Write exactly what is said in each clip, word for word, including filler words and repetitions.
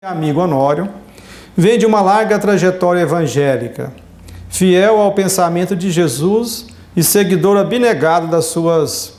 Amigo Honório, vem de uma larga trajetória evangélica, fiel ao pensamento de Jesus e seguidor abnegado das suas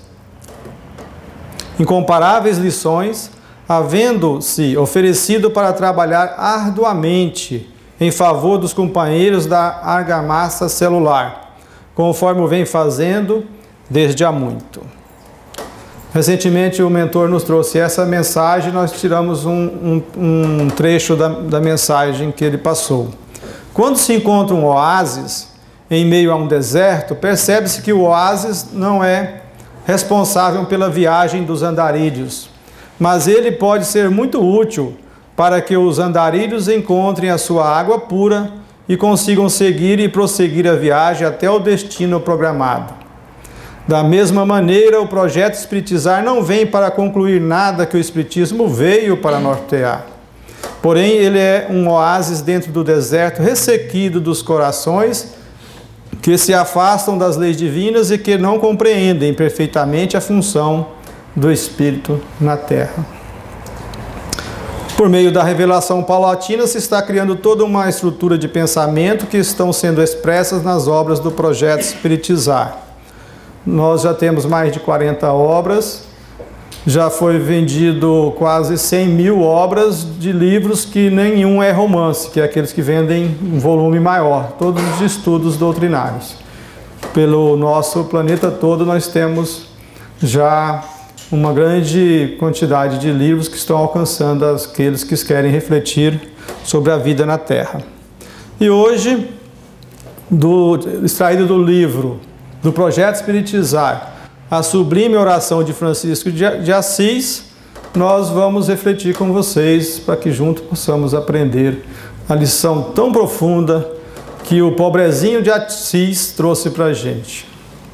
incomparáveis lições, havendo-se oferecido para trabalhar arduamente em favor dos companheiros da argamassa celular, conforme o vem fazendo desde há muito. Recentemente o mentor nos trouxe essa mensagem, nós tiramos um, um, um trecho da, da mensagem que ele passou. Quando se encontra um oásis em meio a um deserto, percebe-se que o oásis não é responsável pela viagem dos andarilhos, mas ele pode ser muito útil para que os andarilhos encontrem a sua água pura e consigam seguir e prosseguir a viagem até o destino programado. Da mesma maneira, o projeto Espiritizar não vem para concluir nada que o Espiritismo veio para nortear. Porém, ele é um oásis dentro do deserto ressequido dos corações que se afastam das leis divinas e que não compreendem perfeitamente a função do Espírito na Terra. Por meio da revelação paulatina, se está criando toda uma estrutura de pensamento que estão sendo expressas nas obras do projeto Espiritizar. Nós já temos mais de quarenta obras, já foi vendido quase cem mil obras de livros que nenhum é romance, que é aqueles que vendem um volume maior, todos os estudos doutrinários. Pelo nosso planeta todo nós temos já uma grande quantidade de livros que estão alcançando aqueles que querem refletir sobre a vida na Terra. E hoje, do, extraído do livro do Projeto Espiritizar, a sublime oração de Francisco de Assis, nós vamos refletir com vocês para que juntos possamos aprender a lição tão profunda que o pobrezinho de Assis trouxe para a gente.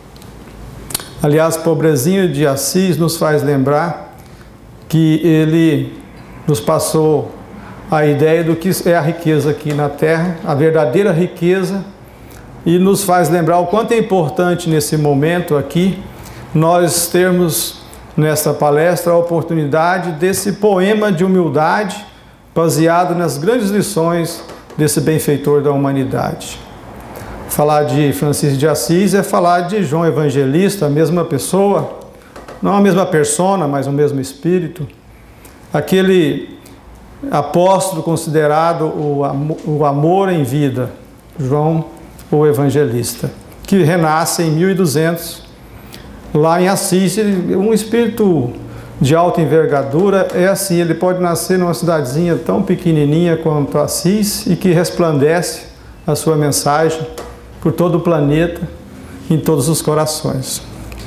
Aliás, o pobrezinho de Assis nos faz lembrar que ele nos passou a ideia do que é a riqueza aqui na Terra, a verdadeira riqueza, e nos faz lembrar o quanto é importante nesse momento aqui nós termos nesta palestra a oportunidade desse poema de humildade baseado nas grandes lições desse benfeitor da humanidade. Falar de Francisco de Assis é falar de João Evangelista, a mesma pessoa, não a mesma persona, mas o mesmo espírito. Aquele apóstolo considerado o amor em vida, João o Evangelista, que renasce em mil e duzentos, lá em Assis. Um espírito de alta envergadura é assim, ele pode nascer numa cidadezinha tão pequenininha quanto Assis e que resplandece a sua mensagem por todo o planeta, em todos os corações.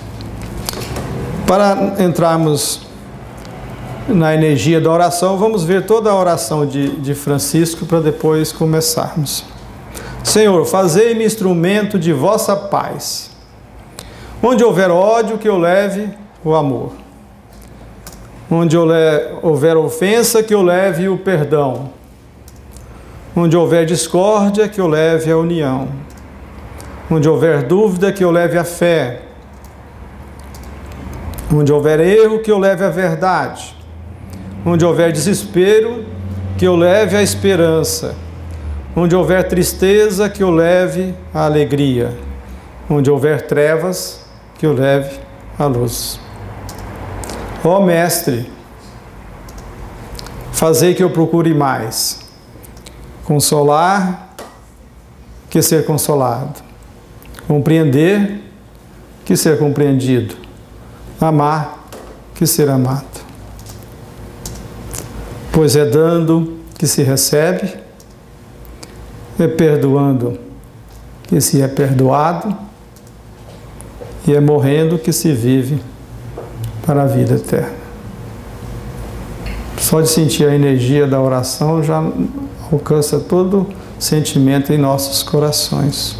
Para entrarmos na energia da oração, vamos ver toda a oração de, de Francisco para depois começarmos. Senhor, fazei-me instrumento de vossa paz. Onde houver ódio, que eu leve o amor. Onde houver ofensa, que eu leve o perdão. Onde houver discórdia, que eu leve a união. Onde houver dúvida, que eu leve a fé. Onde houver erro, que eu leve a verdade. Onde houver desespero, que eu leve a esperança. Onde houver tristeza, que eu leve a alegria. Onde houver trevas, que eu leve a luz. Ó Mestre, fazei que eu procure mais consolar que ser consolado, compreender que ser compreendido, amar que ser amado. Pois é dando que se recebe, é perdoando que se é perdoado e é morrendo que se vive para a vida eterna. Só de sentir a energia da oração já alcança todo sentimento em nossos corações.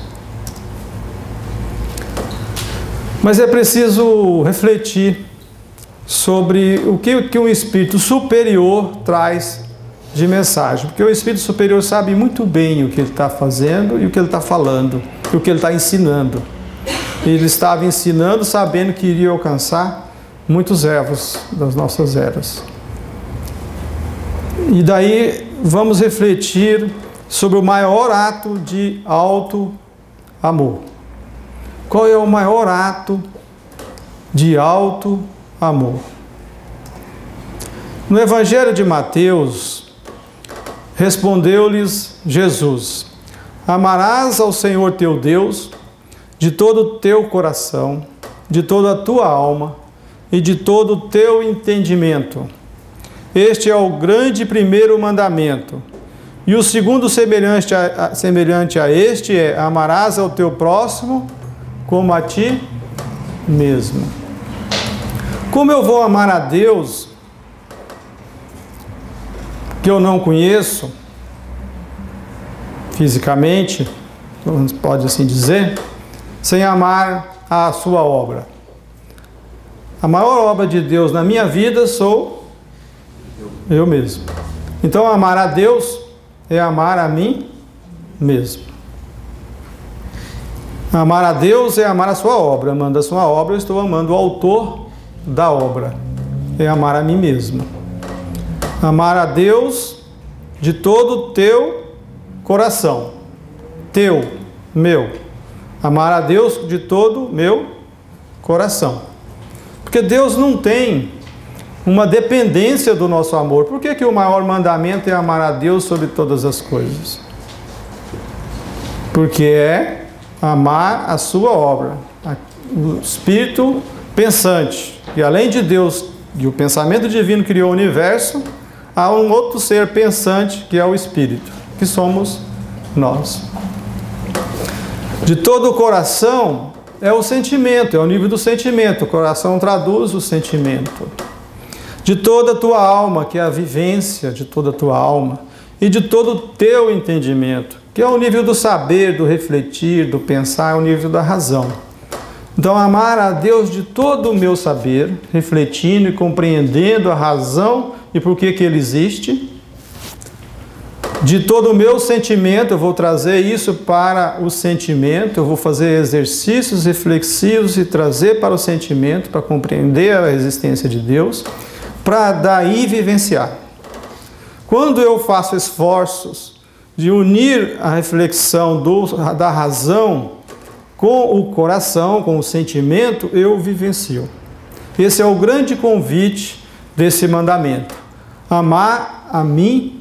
Mas é preciso refletir sobre o que, que um espírito superior traz de mensagem, porque o espírito superior sabe muito bem o que ele está fazendo e o que ele está falando, e o que ele está ensinando. Ele estava ensinando sabendo que iria alcançar muitos erros das nossas eras. E daí vamos refletir sobre o maior ato de alto amor. Qual é o maior ato de alto amor? No Evangelho de Mateus, respondeu-lhes Jesus: amarás ao Senhor teu Deus de todo o teu coração, de toda a tua alma e de todo o teu entendimento. Este é o grande primeiro mandamento. E o segundo semelhante a, a, semelhante a este é: amarás ao teu próximo como a ti mesmo. Como eu vou amar a Deus que eu não conheço fisicamente, pode assim dizer, sem amar a sua obra? A maior obra de Deus na minha vida sou eu mesmo. Então, amar a Deus é amar a mim mesmo. Amar a Deus é amar a sua obra. Amando a sua obra, eu estou amando o autor da obra. É amar a mim mesmo. Amar a Deus de todo o teu coração. Teu, meu. Amar a Deus de todo o meu coração. Porque Deus não tem uma dependência do nosso amor. Por que que o maior mandamento é amar a Deus sobre todas as coisas? Porque é amar a sua obra, o Espírito pensante. E além de Deus e o pensamento divino criou o universo, há um outro ser pensante que é o Espírito, que somos nós. De todo o coração é o sentimento, é o nível do sentimento. O coração traduz o sentimento. De toda a tua alma, que é a vivência de toda a tua alma, e de todo o teu entendimento, que é o nível do saber, do refletir, do pensar, é o nível da razão. Então, amar a Deus de todo o meu saber, refletindo e compreendendo a razão e por que que Ele existe. De todo o meu sentimento, eu vou trazer isso para o sentimento, eu vou fazer exercícios reflexivos e trazer para o sentimento, para compreender a existência de Deus, para daí vivenciar. Quando eu faço esforços de unir a reflexão do, da razão com o coração, com o sentimento, eu vivencio. Esse é o grande convite desse mandamento. Amar a mim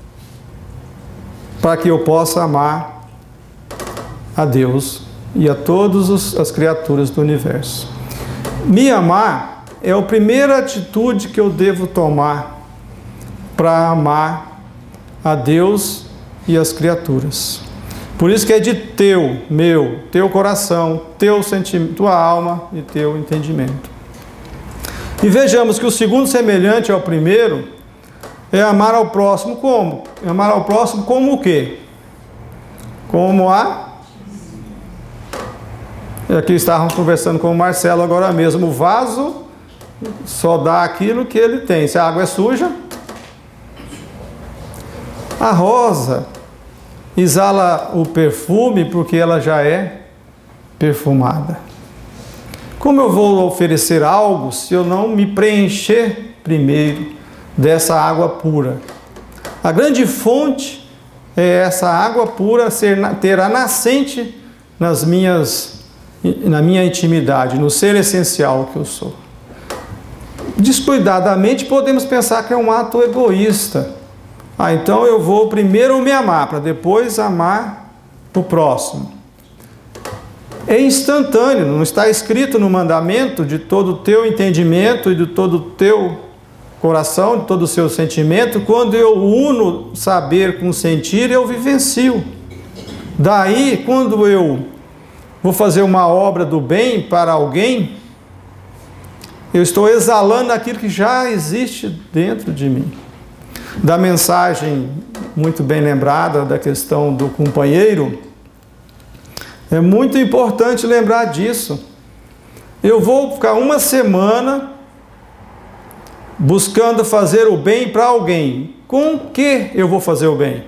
para que eu possa amar a Deus e a todas as criaturas do universo. Me amar é a primeira atitude que eu devo tomar para amar a Deus e as criaturas. Por isso que é de teu, meu, teu coração, teu sentimento, tua alma e teu entendimento. E vejamos que o segundo semelhante ao primeiro é amar ao próximo como? Amar ao próximo como o quê? Como a... Aqui estávamos conversando com o Marcelo agora mesmo. O vaso só dá aquilo que ele tem. Se a água é suja, a rosa exala o perfume porque ela já é perfumada. Como eu vou oferecer algo se eu não me preencher primeiro dessa água pura? A grande fonte é essa água pura ser, ter a nascente nas minhas, na minha intimidade, no ser essencial que eu sou. Descuidadamente podemos pensar que é um ato egoísta. Ah, então eu vou primeiro me amar, para depois amar o próximo. É instantâneo, não está escrito no mandamento de todo o teu entendimento e de todo o teu coração, de todo o seu sentimento. Quando eu uno saber com sentir, eu vivencio. Daí, quando eu vou fazer uma obra do bem para alguém, eu estou exalando aquilo que já existe dentro de mim. Da mensagem muito bem lembrada da questão do companheiro, é muito importante lembrar disso. Eu vou ficar uma semana buscando fazer o bem para alguém. Com que eu vou fazer o bem?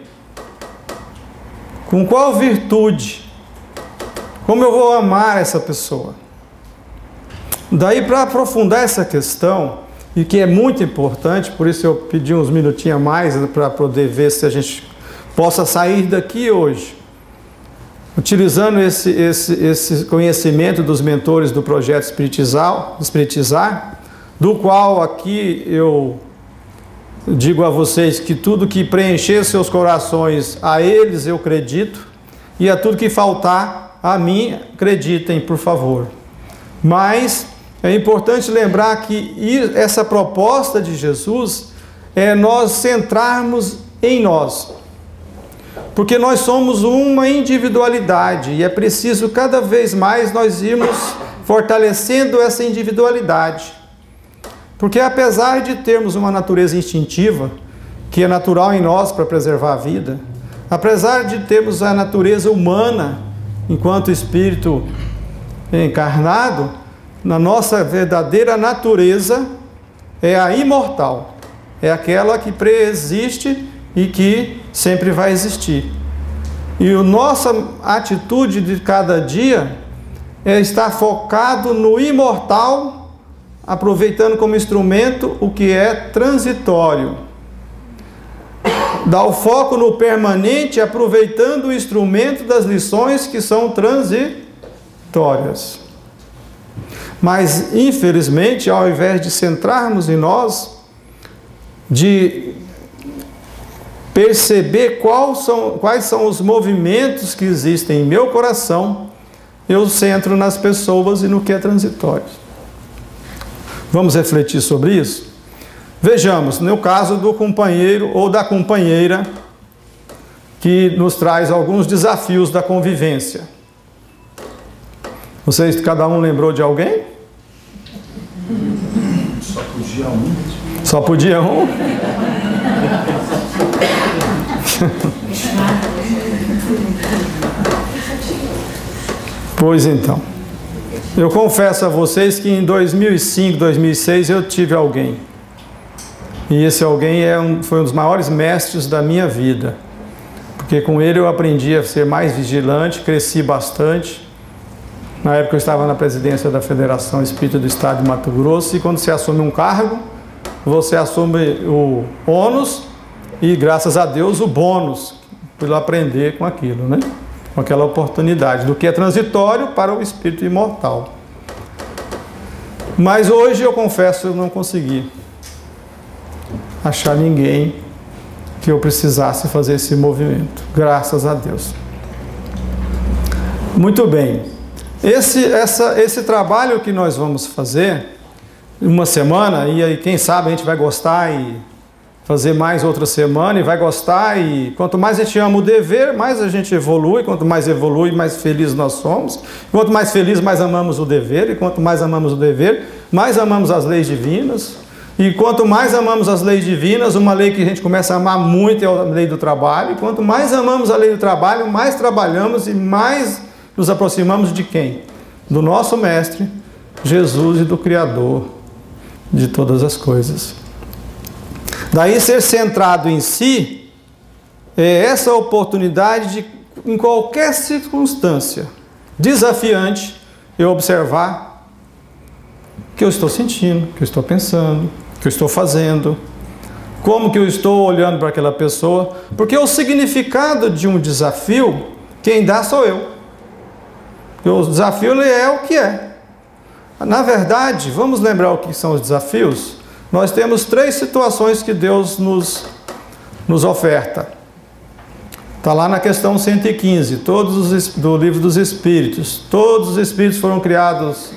Com qual virtude? Como eu vou amar essa pessoa? Daí, para aprofundar essa questão, e que é muito importante, por isso eu pedi uns minutinhos a mais para poder ver se a gente possa sair daqui hoje, utilizando esse, esse, esse conhecimento dos mentores do projeto Espiritizar, Espiritizar, do qual aqui eu digo a vocês que tudo que preencher seus corações, a eles eu acredito, e a tudo que faltar, a mim, acreditem, por favor. Mas é importante lembrar que essa proposta de Jesus é nós centrarmos em nós. Porque nós somos uma individualidade e é preciso cada vez mais nós irmos fortalecendo essa individualidade. Porque apesar de termos uma natureza instintiva, que é natural em nós para preservar a vida, apesar de termos a natureza humana enquanto espírito encarnado, na nossa verdadeira natureza é a imortal, é aquela que preexiste e que sempre vai existir. E a nossa atitude de cada dia é estar focado no imortal, aproveitando como instrumento o que é transitório. Dar o foco no permanente, aproveitando o instrumento das lições que são transitórias. Mas, infelizmente, ao invés de centrarmos em nós, de perceber quais são, quais são os movimentos que existem em meu coração, eu centro nas pessoas e no que é transitório. Vamos refletir sobre isso? Vejamos, no caso do companheiro ou da companheira, que nos traz alguns desafios da convivência. Vocês, cada um lembrou de alguém? Só podia um. Só podia um? Pois então, eu confesso a vocês que em dois mil e cinco, dois mil e seis eu tive alguém. E esse alguém é um, foi um dos maiores mestres da minha vida. Porque com ele eu aprendi a ser mais vigilante, cresci bastante. Na época eu estava na presidência da Federação Espírita do Estado de Mato Grosso, e quando você assume um cargo, você assume o ônus e, graças a Deus, o bônus, por aprender com aquilo, né? Com aquela oportunidade, do que é transitório para o espírito imortal. Mas hoje eu confesso que eu não consegui achar ninguém que eu precisasse fazer esse movimento, graças a Deus. Muito bem. Esse, essa, esse trabalho que nós vamos fazer, uma semana, e aí quem sabe a gente vai gostar e fazer mais outra semana, e vai gostar, e quanto mais a gente ama o dever, mais a gente evolui, quanto mais evolui, mais felizes nós somos, quanto mais felizes, mais amamos o dever, e quanto mais amamos o dever, mais amamos as leis divinas, e quanto mais amamos as leis divinas, uma lei que a gente começa a amar muito é a lei do trabalho, e quanto mais amamos a lei do trabalho, mais trabalhamos e mais nos aproximamos de quem? Do nosso Mestre, Jesus, e do Criador de todas as coisas. Daí ser centrado em si é essa oportunidade de, em qualquer circunstância desafiante, eu observar o que eu estou sentindo, o que eu estou pensando, o que eu estou fazendo, como que eu estou olhando para aquela pessoa, porque o significado de um desafio, quem dá sou eu. O desafio ele é o que é. Na verdade, vamos lembrar o que são os desafios? Nós temos três situações que Deus nos, nos oferta. Está lá na questão cento e quinze, todos os, do livro dos Espíritos. Todos os Espíritos foram criados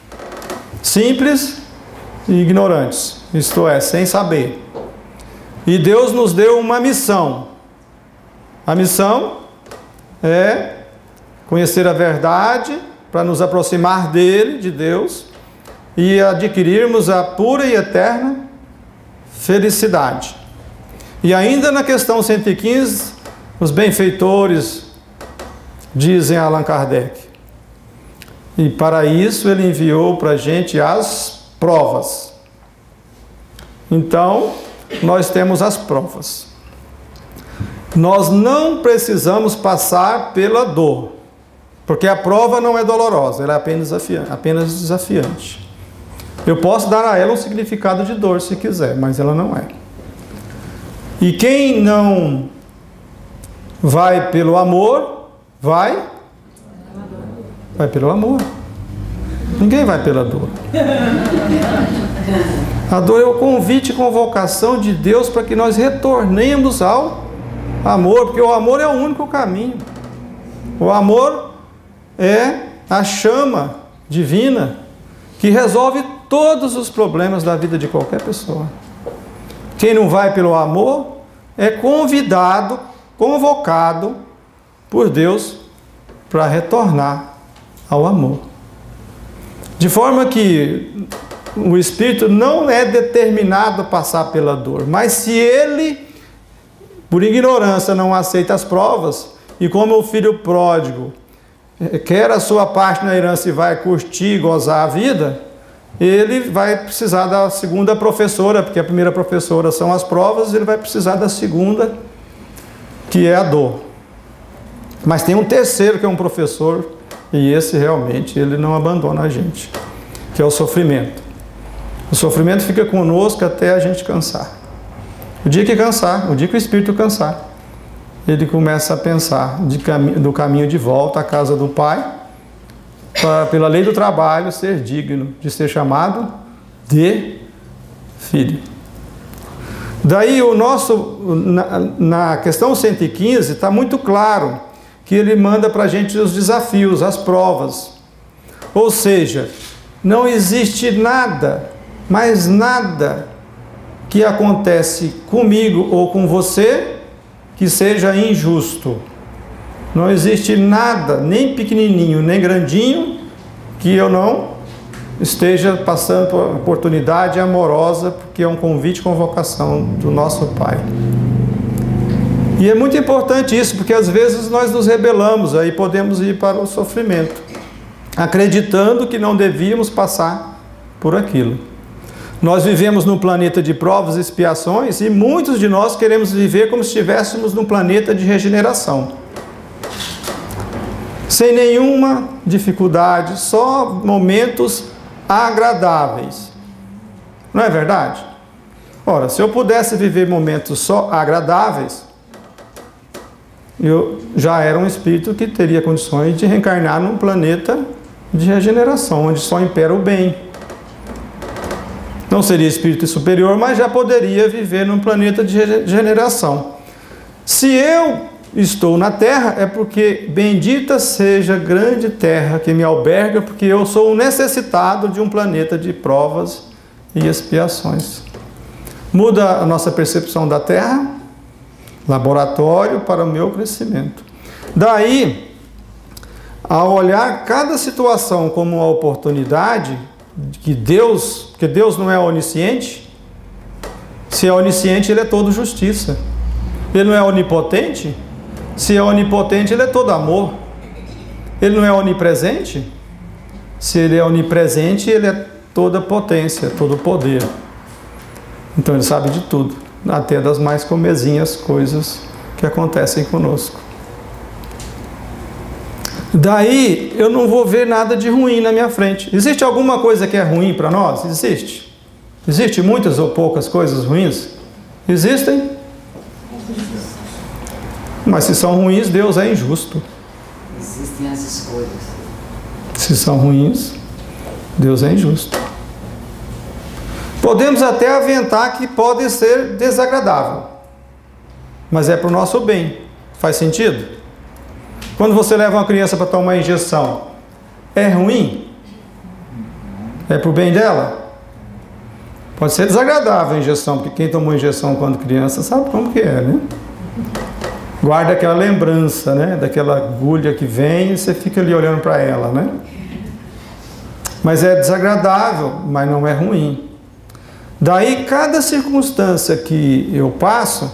simples e ignorantes, isto é, sem saber. E Deus nos deu uma missão. A missão é conhecer a verdade para nos aproximar dele, de Deus, e adquirirmos a pura e eterna felicidade. E ainda na questão cento e quinze, os benfeitores dizem a Allan Kardec, e para isso ele enviou para a gente as provas. Então, nós temos as provas. Nós não precisamos passar pela dor, porque a prova não é dolorosa, ela é apenas desafiante. Apenas desafiante. Eu posso dar a ela um significado de dor se quiser, mas ela não é. E quem não vai pelo amor, vai? Vai pelo amor. Ninguém vai pela dor. A dor é o convite e convocação de Deus para que nós retornemos ao amor, porque o amor é o único caminho. O amor é a chama divina que resolve todos os problemas da vida de qualquer pessoa. Quem não vai pelo amor é convidado, convocado por Deus para retornar ao amor. De forma que o espírito não é determinado a passar pela dor, mas se ele, por ignorância, não aceita as provas, e como o filho pródigo quer a sua parte na herança e vai curtir e gozar a vida, ele vai precisar da segunda professora, porque a primeira professora são as provas, ele vai precisar da segunda, que é a dor. Mas tem um terceiro que é um professor, e esse realmente ele não abandona a gente, que é o sofrimento. O sofrimento fica conosco até a gente cansar. O dia que cansar, o dia que o espírito cansar, ele começa a pensar de cami- do caminho de volta à casa do Pai, para, pela lei do trabalho, ser digno de ser chamado de filho. Daí o nosso, na, na questão cento e quinze, está muito claro que ele manda para a gente os desafios, as provas. Ou seja, não existe nada, mas nada que acontece comigo ou com você que seja injusto. Não existe nada, nem pequenininho, nem grandinho, que eu não esteja passando por oportunidade amorosa, porque é um convite e convocação do nosso Pai. E é muito importante isso, porque às vezes nós nos rebelamos, aí podemos ir para o sofrimento, acreditando que não devíamos passar por aquilo. Nós vivemos num planeta de provas e expiações, e muitos de nós queremos viver como se estivéssemos num planeta de regeneração. Sem nenhuma dificuldade, só momentos agradáveis. Não é verdade? Ora, se eu pudesse viver momentos só agradáveis, eu já era um espírito que teria condições de reencarnar num planeta de regeneração, onde só impera o bem. Não seria espírito superior, mas já poderia viver num planeta de regeneração. Se eu estou na terra, é porque bendita seja a grande terra que me alberga, porque eu sou um necessitado de um planeta de provas e expiações. Muda a nossa percepção da terra, laboratório para o meu crescimento. Daí, ao olhar cada situação como uma oportunidade, que Deus, porque Deus não é onisciente, se é onisciente, Ele é todo justiça. Ele não é onipotente, se é onipotente, Ele é todo amor. Ele não é onipresente, se Ele é onipresente, Ele é toda potência, todo poder. Então Ele sabe de tudo, até das mais comezinhas coisas que acontecem conosco. Daí eu não vou ver nada de ruim na minha frente. Existe alguma coisa que é ruim para nós? Existe. Existe muitas ou poucas coisas ruins? Existem? Mas se são ruins, Deus é injusto. Existem as escolhas. Se são ruins, Deus é injusto. Podemos até aventar que pode ser desagradável, mas é para o nosso bem. Faz sentido? Quando você leva uma criança para tomar injeção, é ruim? É para o bem dela? Pode ser desagradável a injeção, porque quem tomou injeção quando criança sabe como que é, né? Guarda aquela lembrança, né? Daquela agulha que vem e você fica ali olhando para ela, né? Mas é desagradável, mas não é ruim. Daí, cada circunstância que eu passo,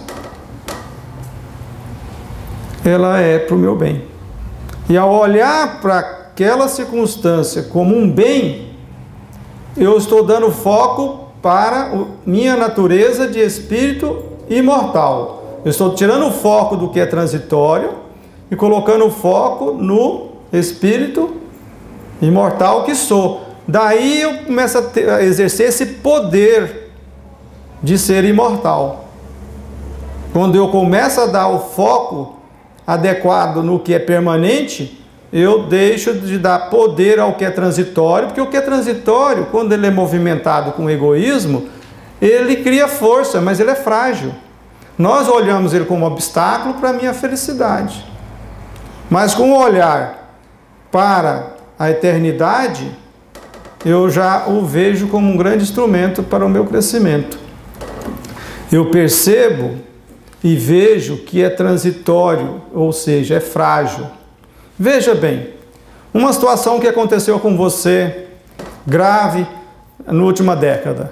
ela é para o meu bem. E ao olhar para aquela circunstância como um bem, eu estou dando foco para a minha natureza de espírito imortal. Eu estou tirando o foco do que é transitório e colocando o foco no espírito imortal que sou. daí eu começo a, ter, a exercer esse poder de ser imortal. Quando eu começo a dar o foco adequado no que é permanente, eu deixo de dar poder ao que é transitório, porque o que é transitório, quando ele é movimentado com egoísmo, ele cria força, mas ele é frágil. Nós olhamos ele como obstáculo para a minha felicidade. Mas com o olhar para a eternidade, eu já o vejo como um grande instrumento para o meu crescimento. Eu percebo e vejo que é transitório, ou seja, é frágil. Veja bem, uma situação que aconteceu com você, grave, na última década.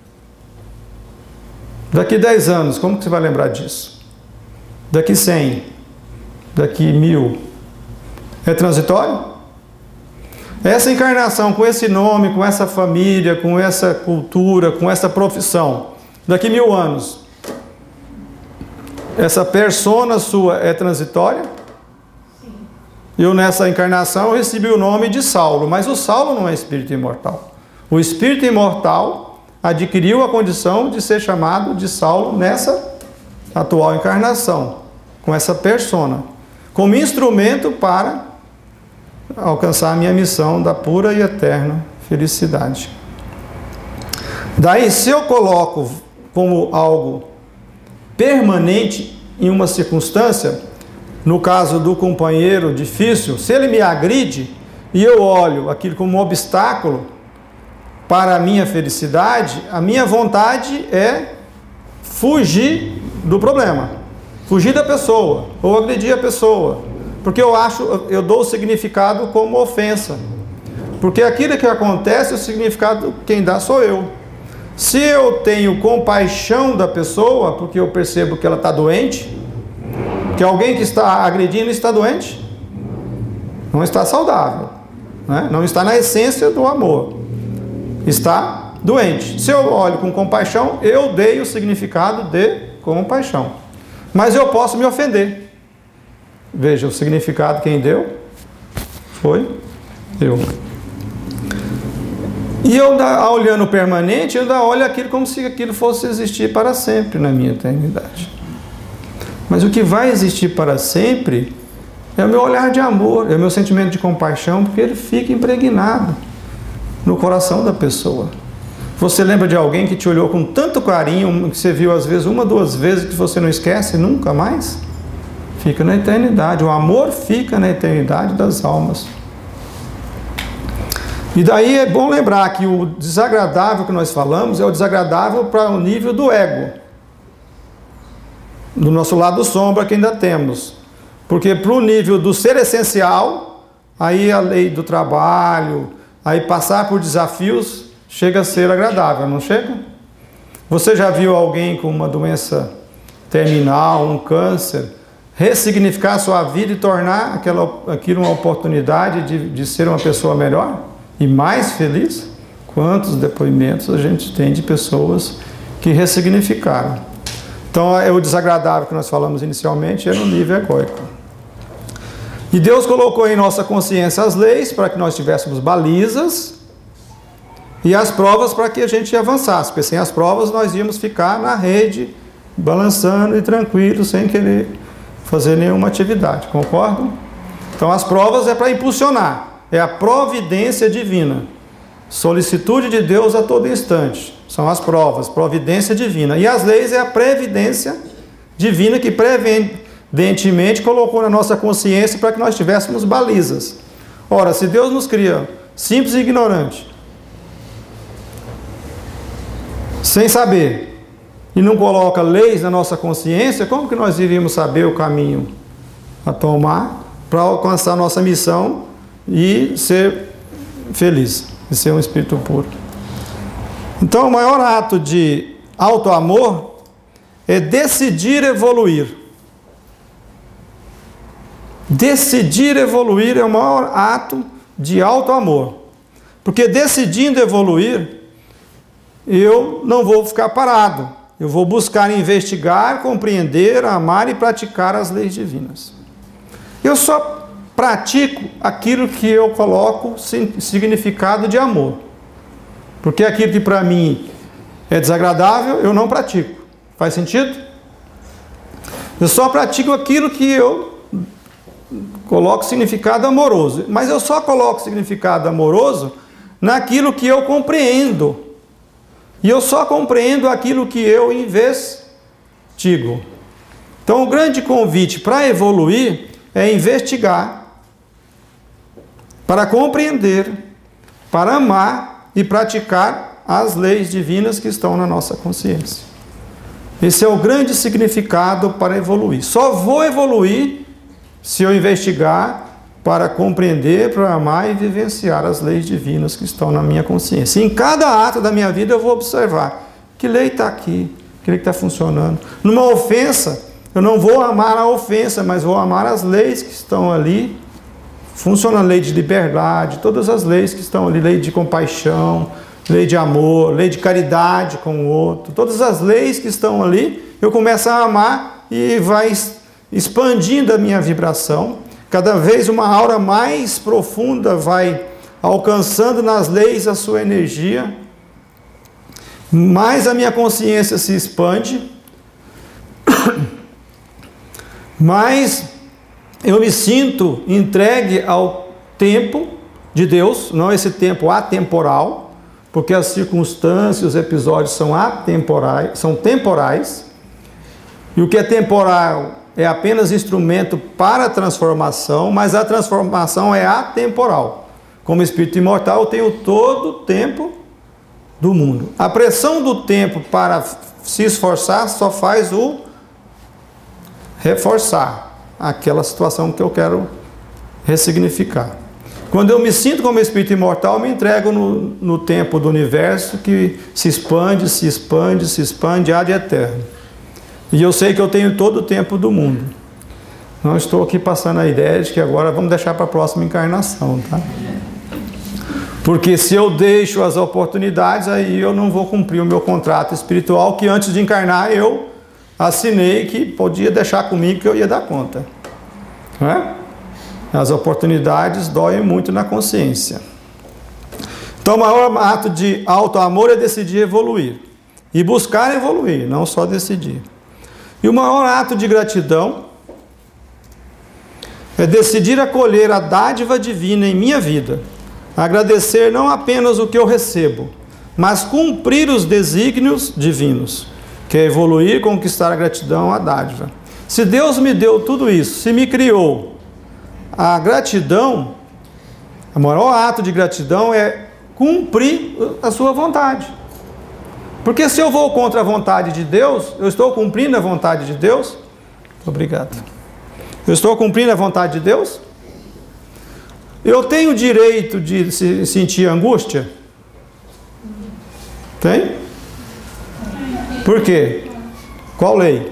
Daqui dez anos, como que você vai lembrar disso? Daqui cem, daqui mil. É transitório? Essa encarnação, com esse nome, com essa família, com essa cultura, com essa profissão, daqui mil anos, essa persona sua é transitória? Sim. Eu nessa encarnação recebi o nome de Saulo, mas o Saulo não é espírito imortal. O espírito imortal adquiriu a condição de ser chamado de Saulo nessa atual encarnação, com essa persona, como instrumento para alcançar a minha missão da pura e eterna felicidade. Daí, se eu coloco como algo permanente em uma circunstância, no caso do companheiro difícil, se ele me agride e eu olho aquilo como um obstáculo para a minha felicidade, a minha vontade é fugir do problema, fugir da pessoa ou agredir a pessoa, porque eu acho, eu dou o significado como ofensa, porque aquilo que acontece, o significado quem dá sou eu. Se eu tenho compaixão da pessoa, porque eu percebo que ela está doente, que alguém que está agredindo está doente, não está saudável, né? Não está na essência do amor, está doente. Se eu olho com compaixão, eu dei o significado de compaixão, mas eu posso me ofender. Veja, o significado quem deu foi eu. E eu, olhando permanente, eu ainda olho aquilo como se aquilo fosse existir para sempre na minha eternidade. Mas o que vai existir para sempre é o meu olhar de amor, é o meu sentimento de compaixão, porque ele fica impregnado no coração da pessoa. Você lembra de alguém que te olhou com tanto carinho, que você viu às vezes uma, duas vezes, que você não esquece nunca mais? Fica na eternidade. O amor fica na eternidade das almas. E daí é bom lembrar que o desagradável que nós falamos é o desagradável para o nível do ego, do nosso lado sombra que ainda temos. Porque para o nível do ser essencial, aí a lei do trabalho, aí passar por desafios, chega a ser agradável, não chega? Você já viu alguém com uma doença terminal, um câncer, ressignificar a sua vida e tornar aquela, aquilo uma oportunidade de, de ser uma pessoa melhor e mais feliz? Quantos depoimentos a gente tem de pessoas que ressignificaram? Então, é o desagradável que nós falamos inicialmente, é no nível egóico. E Deus colocou em nossa consciência as leis para que nós tivéssemos balizas e as provas para que a gente avançasse, porque sem as provas nós íamos ficar na rede, balançando e tranquilo, sem querer fazer nenhuma atividade, concordam? Então as provas é para impulsionar, é a providência divina, solicitude de Deus a todo instante, são as provas, providência divina, e as leis é a previdência divina que previdentemente colocou na nossa consciência para que nós tivéssemos balizas. Ora, se Deus nos cria simples e ignorante, sem saber, e não coloca leis na nossa consciência, como que nós iríamos saber o caminho a tomar para alcançar a nossa missão e ser feliz, e ser um espírito puro? Então, o maior ato de auto-amor é decidir evoluir. Decidir evoluir é o maior ato de auto-amor, porque decidindo evoluir, eu não vou ficar parado. Eu vou buscar investigar, compreender, amar e praticar as leis divinas. Eu só pratico aquilo que eu coloco significado de amor. Porque aquilo que para mim é desagradável, eu não pratico. Faz sentido? Eu só pratico aquilo que eu coloco significado amoroso. Mas eu só coloco significado amoroso naquilo que eu compreendo. E eu só compreendo aquilo que eu investigo. Então, o grande convite para evoluir é investigar, para compreender, para amar e praticar as leis divinas que estão na nossa consciência. Esse é o grande significado para evoluir. Só vou evoluir se eu investigar para compreender, para amar e vivenciar as leis divinas que estão na minha consciência. E em cada ato da minha vida eu vou observar que lei está aqui, que lei está funcionando. Numa ofensa, eu não vou amar a ofensa, mas vou amar as leis que estão ali. Funciona a lei de liberdade, todas as leis que estão ali, lei de compaixão, lei de amor, lei de caridade com o outro, todas as leis que estão ali, eu começo a amar e vai expandindo a minha vibração. Cada vez uma aura mais profunda vai alcançando nas leis a sua energia, mais a minha consciência se expande, mais eu me sinto entregue ao tempo de Deus, não esse tempo atemporal, porque as circunstâncias, os episódios são atemporais, são temporais, e o que é temporal é apenas instrumento para a transformação, mas a transformação é atemporal. Como espírito imortal, eu tenho todo o tempo do mundo. A pressão do tempo para se esforçar só faz o reforçar aquela situação que eu quero ressignificar. Quando eu me sinto como espírito imortal, eu me entrego no, no tempo do universo que se expande, se expande, se expande, ad eterno. E eu sei que eu tenho todo o tempo do mundo. Não estou aqui passando a ideia de que agora vamos deixar para a próxima encarnação, tá? Porque se eu deixo as oportunidades, aí eu não vou cumprir o meu contrato espiritual, que antes de encarnar eu assinei que podia deixar comigo que eu ia dar conta. Não é? As oportunidades doem muito na consciência. Então o maior ato de auto-amor é decidir evoluir. E buscar evoluir, não só decidir. E o maior ato de gratidão é decidir acolher a dádiva divina em minha vida. Agradecer não apenas o que eu recebo, mas cumprir os desígnios divinos, que é evoluir, conquistar a gratidão, a dádiva. Se Deus me deu tudo isso, se me criou, a gratidão, o maior ato de gratidão é cumprir a sua vontade. Porque se eu vou contra a vontade de Deus, eu estou cumprindo a vontade de Deus? Obrigado. Eu estou cumprindo a vontade de Deus? Eu tenho o direito de se sentir angústia? Tem? Por quê? Qual lei?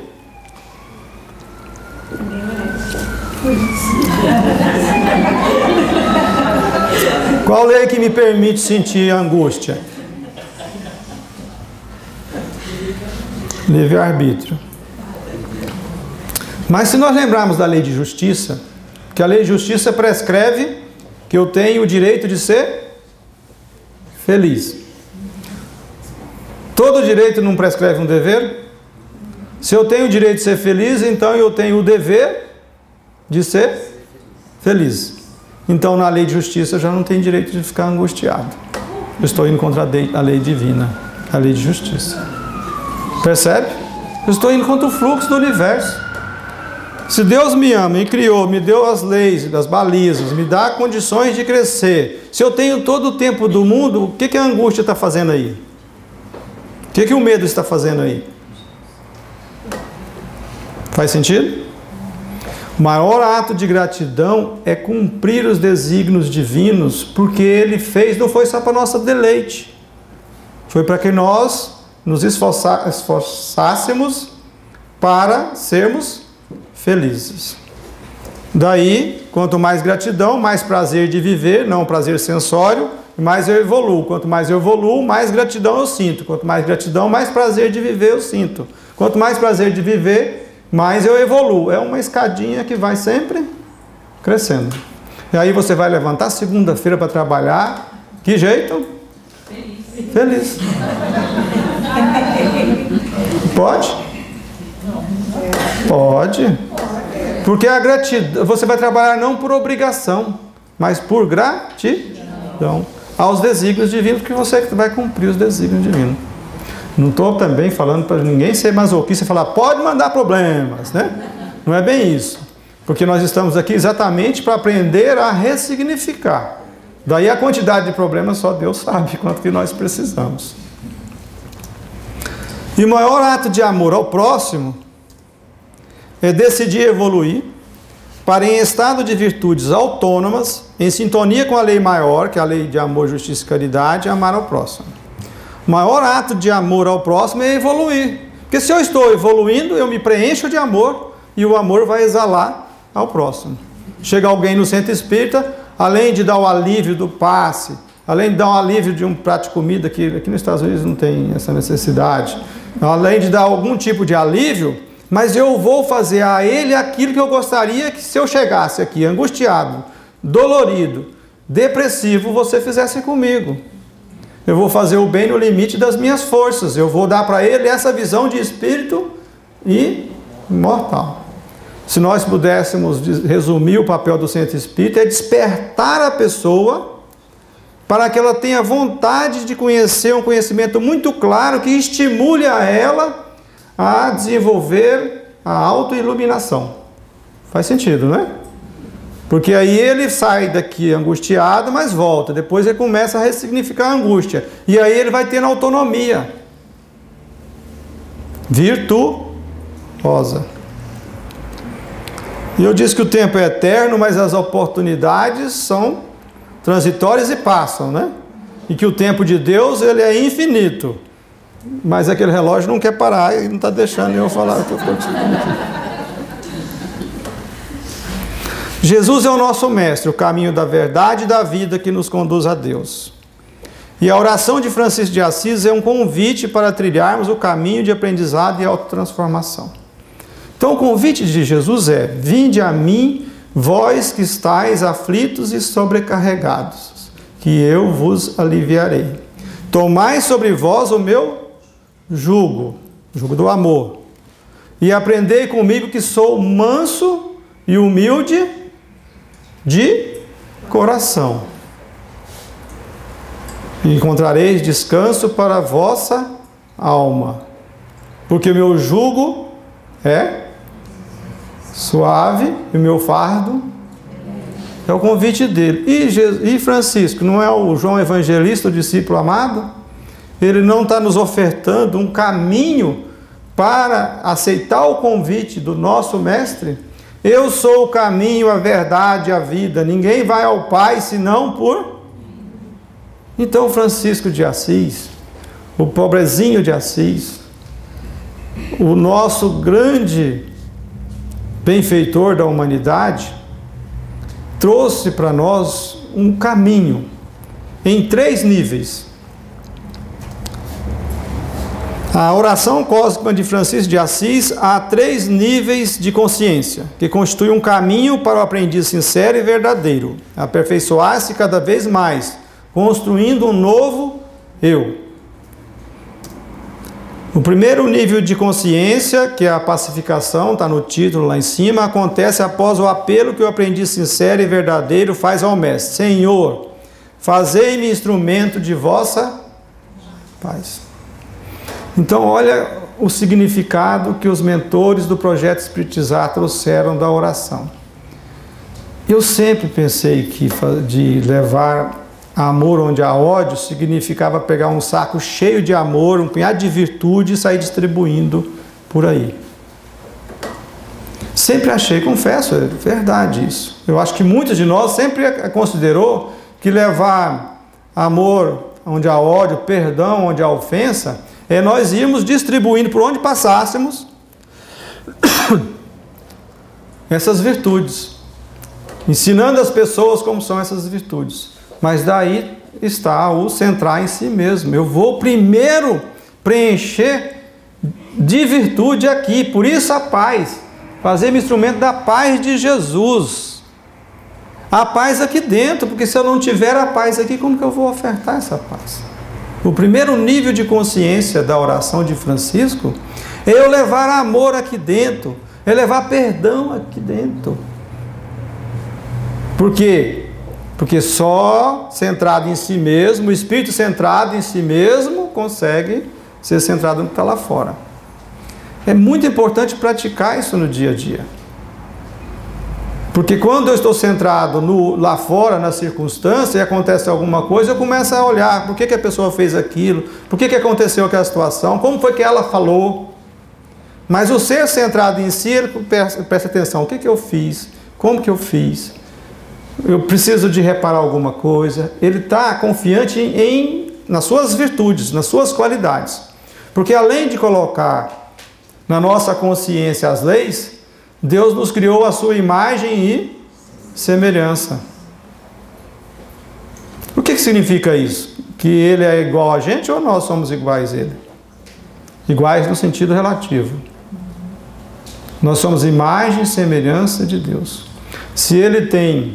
Qual lei que me permite sentir angústia? Livre-arbítrio. Mas se nós lembrarmos da lei de justiça, que a lei de justiça prescreve que eu tenho o direito de ser feliz. Todo direito não prescreve um dever? Se eu tenho o direito de ser feliz, então eu tenho o dever de ser feliz. Então na lei de justiça eu já não tenho direito de ficar angustiado. Eu estou indo contra a lei divina, a lei de justiça. Percebe? Eu estou indo contra o fluxo do universo. Se Deus me ama e criou, me deu as leis, as balizas, me dá condições de crescer. Se eu tenho todo o tempo do mundo, o que, que a angústia está fazendo aí? O que, que o medo está fazendo aí? Faz sentido? O maior ato de gratidão é cumprir os desígnios divinos, porque Ele fez, não foi só para nosso deleite. Foi para que nós nos esforçá- esforçássemos para sermos felizes. Daí, quanto mais gratidão, mais prazer de viver, não prazer sensório, mais eu evoluo. Quanto mais eu evoluo, mais gratidão eu sinto. Quanto mais gratidão, mais prazer de viver eu sinto. Quanto mais prazer de viver, mais eu evoluo. É uma escadinha que vai sempre crescendo. E aí você vai levantar segunda-feira para trabalhar. Que jeito? Feliz. Feliz. Pode? Pode. Porque a gratidão, você vai trabalhar não por obrigação, mas por gratidão aos desígnios divinos, porque você vai cumprir os desígnios divinos. Não estou também falando para ninguém ser masoquista e falar, pode mandar problemas, né? Não é bem isso. Porque nós estamos aqui exatamente para aprender a ressignificar. Daí a quantidade de problemas só Deus sabe quanto que nós precisamos. E o maior ato de amor ao próximo é decidir evoluir para, em estado de virtudes autônomas, em sintonia com a lei maior, que é a lei de amor, justiça e caridade, amar ao próximo. O maior ato de amor ao próximo é evoluir. Porque se eu estou evoluindo, eu me preencho de amor e o amor vai exalar ao próximo. Chega alguém no centro espírita, além de dar o alívio do passe, além de dar um alívio de um prato de comida, que aqui nos Estados Unidos não tem essa necessidade, além de dar algum tipo de alívio, mas eu vou fazer a ele aquilo que eu gostaria que, se eu chegasse aqui angustiado, dolorido, depressivo, você fizesse comigo. Eu vou fazer o bem no limite das minhas forças. Eu vou dar para ele essa visão de espírito imortal. Se nós pudéssemos resumir o papel do centro espírita, é despertar a pessoa para que ela tenha vontade de conhecer um conhecimento muito claro que estimule a ela a desenvolver a autoiluminação. Faz sentido, não é? Porque aí ele sai daqui angustiado, mas volta. Depois ele começa a ressignificar a angústia. E aí ele vai tendo autonomia virtuosa. E eu disse que o tempo é eterno, mas as oportunidades são transitórias e passam, né? E que o tempo de Deus, ele é infinito. Mas aquele relógio não quer parar e não está deixando eu falar. Eu tô continuando aqui. Jesus é o nosso mestre, o caminho da verdade e da vida que nos conduz a Deus. E a oração de Francisco de Assis é um convite para trilharmos o caminho de aprendizado e autotransformação. Então o convite de Jesus é: vinde a mim, vós que estáis aflitos e sobrecarregados, que eu vos aliviarei. Tomai sobre vós o meu jugo, jugo do amor, e aprendei comigo que sou manso e humilde de coração. E encontrareis descanso para a vossa alma, porque o meu jugo é suave e o meu fardo é o convite dele. E, Jesus, e Francisco, não é o João Evangelista, o discípulo amado? Ele não está nos ofertando um caminho para aceitar o convite do nosso mestre? Eu sou o caminho, a verdade e a vida. Ninguém vai ao Pai senão por... Então Francisco de Assis, o pobrezinho de Assis, o nosso grande benfeitor da humanidade, trouxe para nós um caminho em três níveis. A oração cósmica de Francisco de Assis há três níveis de consciência, que constituem um caminho para o aprendiz sincero e verdadeiro, aperfeiçoar-se cada vez mais, construindo um novo eu. O primeiro nível de consciência, que é a pacificação, está no título lá em cima, acontece após o apelo que o aprendiz sincero e verdadeiro faz ao mestre: Senhor, fazei-me instrumento de vossa paz. Então, olha o significado que os mentores do projeto Espiritizar trouxeram da oração. Eu sempre pensei que de levar amor onde há ódio significava pegar um saco cheio de amor, um punhado de virtude e sair distribuindo por aí. Sempre achei, confesso, é verdade isso. Eu acho que muitos de nós sempre considerou que levar amor onde há ódio, perdão onde há ofensa, é nós irmos distribuindo por onde passássemos essas virtudes, ensinando as pessoas como são essas virtudes. Mas daí está o centrar em si mesmo. Eu vou primeiro preencher de virtude aqui, por isso a paz, fazer-me instrumento da paz de Jesus. A paz aqui dentro, porque se eu não tiver a paz aqui, como que eu vou ofertar essa paz? O primeiro nível de consciência da oração de Francisco é eu levar amor aqui dentro, é levar perdão aqui dentro. Por quê? Porque só centrado em si mesmo, o espírito centrado em si mesmo, consegue ser centrado no que está lá fora. É muito importante praticar isso no dia a dia. Porque quando eu estou centrado no, lá fora, na circunstância, e acontece alguma coisa, eu começo a olhar por que, que a pessoa fez aquilo, por que, que aconteceu aquela situação, como foi que ela falou. Mas o ser centrado em si, ele presta atenção, o que, que eu fiz, como que eu fiz, eu preciso de reparar alguma coisa. Ele está confiante em, em, nas suas virtudes, nas suas qualidades. Porque além de colocar na nossa consciência as leis, Deus nos criou a sua imagem e semelhança. O que, que significa isso? Que ele é igual a gente ou nós somos iguais a ele? Iguais no sentido relativo. Nós somos imagem e semelhança de Deus. Se ele tem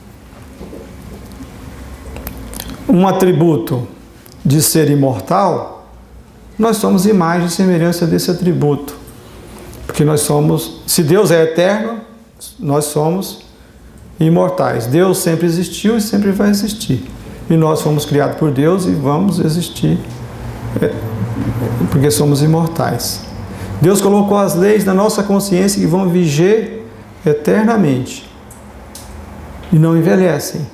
um atributo de ser imortal, nós somos imagem e semelhança desse atributo. Porque nós somos, se Deus é eterno, nós somos imortais. Deus sempre existiu e sempre vai existir. E nós fomos criados por Deus e vamos existir, porque somos imortais. Deus colocou as leis na nossa consciência que vão viger eternamente e não envelhecem.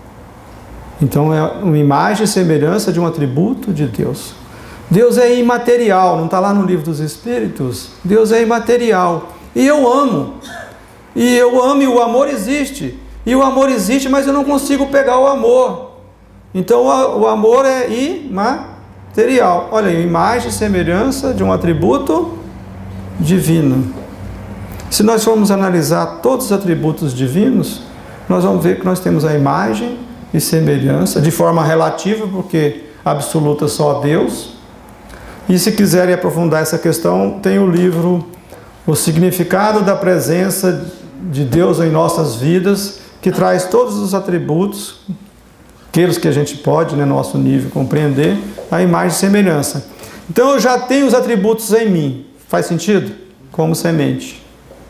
Então é uma imagem e semelhança de um atributo de Deus. Deus é imaterial, não está lá no livro dos Espíritos? Deus é imaterial. E eu amo. E eu amo e o amor existe. E o amor existe, mas eu não consigo pegar o amor. Então o amor é imaterial. Olha aí, imagem e semelhança de um atributo divino. Se nós formos analisar todos os atributos divinos, nós vamos ver que nós temos a imagem e semelhança, de forma relativa, porque absoluta só Deus. E se quiserem aprofundar essa questão, tem o livro O Significado da Presença de Deus em Nossas Vidas, que traz todos os atributos, aqueles que a gente pode, no nosso nível, compreender, a imagem e semelhança. Então eu já tenho os atributos em mim. Faz sentido? Como semente.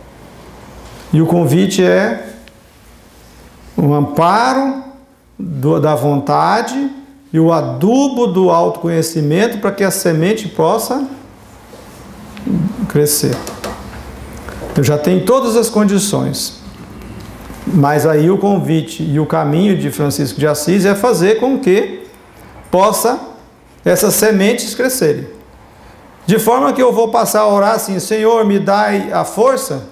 E o convite é um amparo do, da vontade e o adubo do autoconhecimento para que a semente possa crescer. Eu já tenho todas as condições. Mas aí o convite e o caminho de Francisco de Assis é fazer com que possa essas sementes crescerem. De forma que eu vou passar a orar assim: Senhor, me dai a força?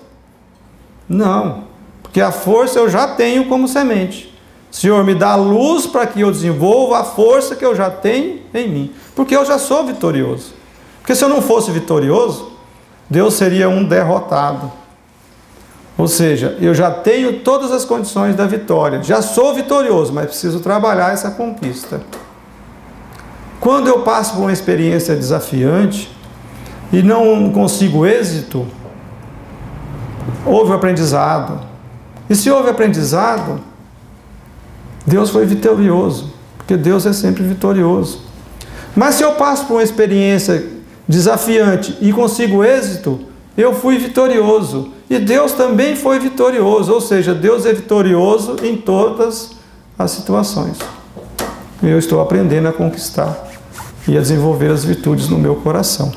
Não, porque a força eu já tenho como semente. Senhor, me dá luz para que eu desenvolva a força que eu já tenho em mim, porque eu já sou vitorioso. Porque se eu não fosse vitorioso, Deus seria um derrotado. Ou seja, eu já tenho todas as condições da vitória, já sou vitorioso, mas preciso trabalhar essa conquista. Quando eu passo por uma experiência desafiante e não consigo êxito, houve aprendizado. E se houve aprendizado, Deus foi vitorioso, porque Deus é sempre vitorioso. Mas se eu passo por uma experiência desafiante e consigo êxito, eu fui vitorioso. E Deus também foi vitorioso, ou seja, Deus é vitorioso em todas as situações. E eu estou aprendendo a conquistar e a desenvolver as virtudes no meu coração.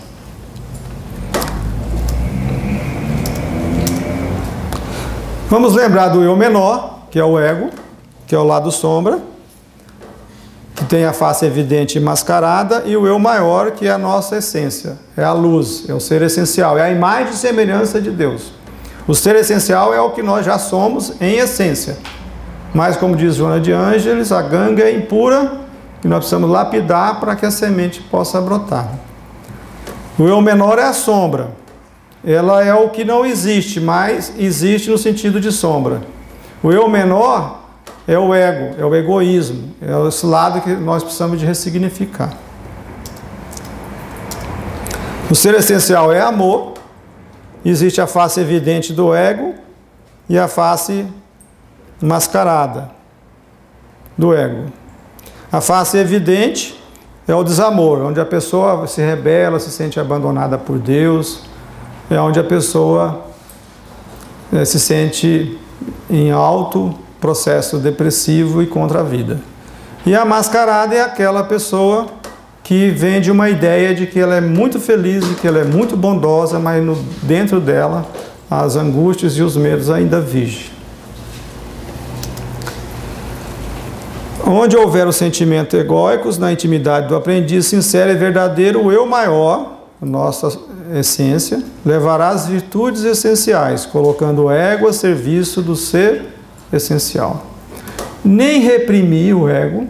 Vamos lembrar do eu menor, que é o ego, que é o lado sombra, que tem a face evidente e mascarada, e o eu maior, que é a nossa essência, é a luz, é o ser essencial, é a imagem e semelhança de Deus. O ser essencial é o que nós já somos em essência. Mas, como diz Joana de Ângeles, a ganga é impura e nós precisamos lapidar para que a semente possa brotar. O eu menor é a sombra. Ela é o que não existe, mas existe no sentido de sombra. O eu menor é o ego, é o egoísmo, é esse lado que nós precisamos de ressignificar. O ser essencial é amor. Existe a face evidente do ego e a face mascarada do ego. A face evidente é o desamor, onde a pessoa se rebela, se sente abandonada por Deus, é onde a pessoa é, se sente em alto processo depressivo e contra a vida. E a mascarada é aquela pessoa que vende uma ideia de que ela é muito feliz e que ela é muito bondosa, mas no, dentro dela as angústias e os medos ainda vigem. Onde houver os sentimentos egóicos, na intimidade do aprendiz sincero e verdadeiro, o eu maior, a nossa essência, levará as virtudes essenciais, colocando o ego a serviço do ser essencial. Nem reprimir o ego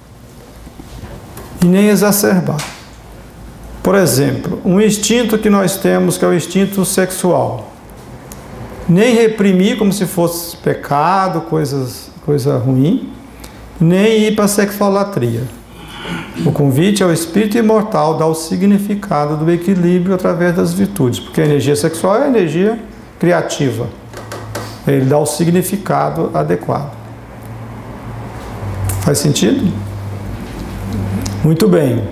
e nem exacerbar. Por exemplo, um instinto que nós temos, que é o instinto sexual. Nem reprimir como se fosse pecado, coisas, coisa ruim, nem ir para a sexolatria. O convite ao espírito imortal dá o significado do equilíbrio através das virtudes, porque a energia sexual é a energia criativa. Ele dá o significado adequado. Faz sentido? Muito bem.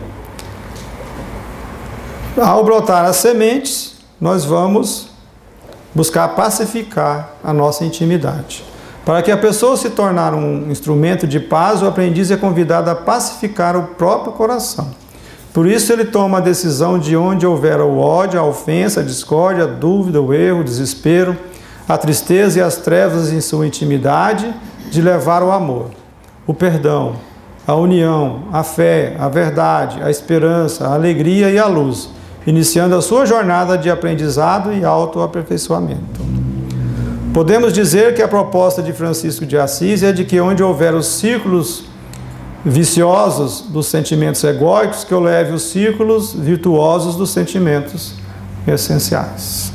Ao brotar as sementes, nós vamos buscar pacificar a nossa intimidade. Para que a pessoa se tornar um instrumento de paz, o aprendiz é convidado a pacificar o próprio coração. Por isso ele toma a decisão de onde houver o ódio, a ofensa, a discórdia, a dúvida, o erro, o desespero, a tristeza e as trevas em sua intimidade, de levar o amor, o perdão, a união, a fé, a verdade, a esperança, a alegria e a luz, iniciando a sua jornada de aprendizado e autoaperfeiçoamento. Podemos dizer que a proposta de Francisco de Assis é de que onde houver os círculos viciosos dos sentimentos egóicos, que eu leve os círculos virtuosos dos sentimentos essenciais.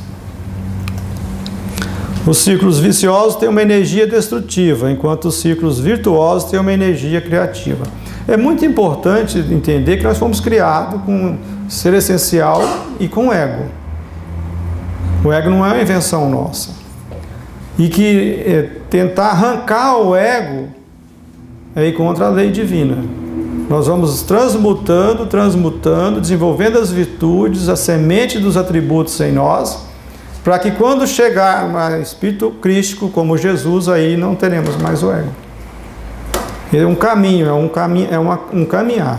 Os círculos viciosos têm uma energia destrutiva, enquanto os círculos virtuosos têm uma energia criativa. É muito importante entender que nós fomos criados com ser essencial e com ego. O ego não é uma invenção nossa. E que é, tentar arrancar o ego é ir contra a lei divina. Nós vamos transmutando, transmutando, desenvolvendo as virtudes, a semente dos atributos em nós, para que quando chegar um espírito crístico como Jesus, aí não teremos mais o ego. É um caminho, é um, caminho, é uma, um caminhar.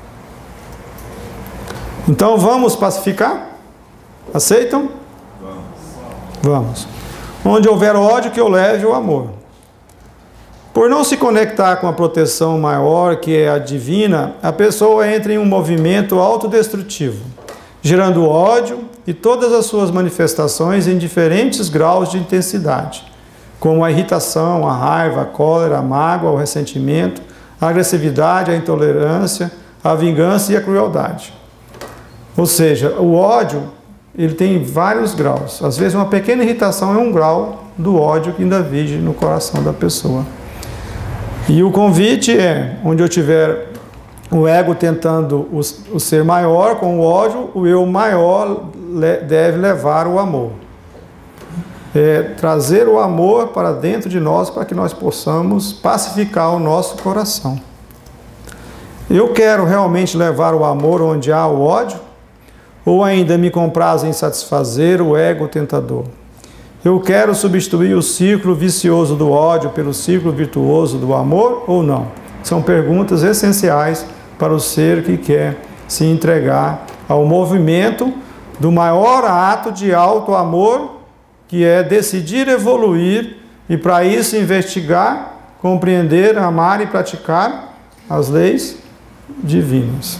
Então vamos pacificar? Aceitam? Vamos. Vamos. Onde houver ódio, que eu leve o amor. Por não se conectar com a proteção maior, que é a divina, a pessoa entra em um movimento autodestrutivo, gerando ódio e todas as suas manifestações em diferentes graus de intensidade, como a irritação, a raiva, a cólera, a mágoa, o ressentimento, a agressividade, a intolerância, a vingança e a crueldade. Ou seja, o ódio, ele tem vários graus. Às vezes uma pequena irritação é um grau do ódio que ainda vive no coração da pessoa. E o convite é, onde eu tiver o ego tentando o, o ser maior com o ódio, o eu maior le, deve levar o amor. É, trazer o amor para dentro de nós para que nós possamos pacificar o nosso coração. Eu quero realmente levar o amor onde há o ódio? Ou ainda me compraz em satisfazer o ego tentador? Eu quero substituir o círculo vicioso do ódio pelo círculo virtuoso do amor ou não? São perguntas essenciais para o ser que quer se entregar ao movimento do maior ato de auto-amor, que é decidir evoluir e para isso investigar, compreender, amar e praticar as leis divinas.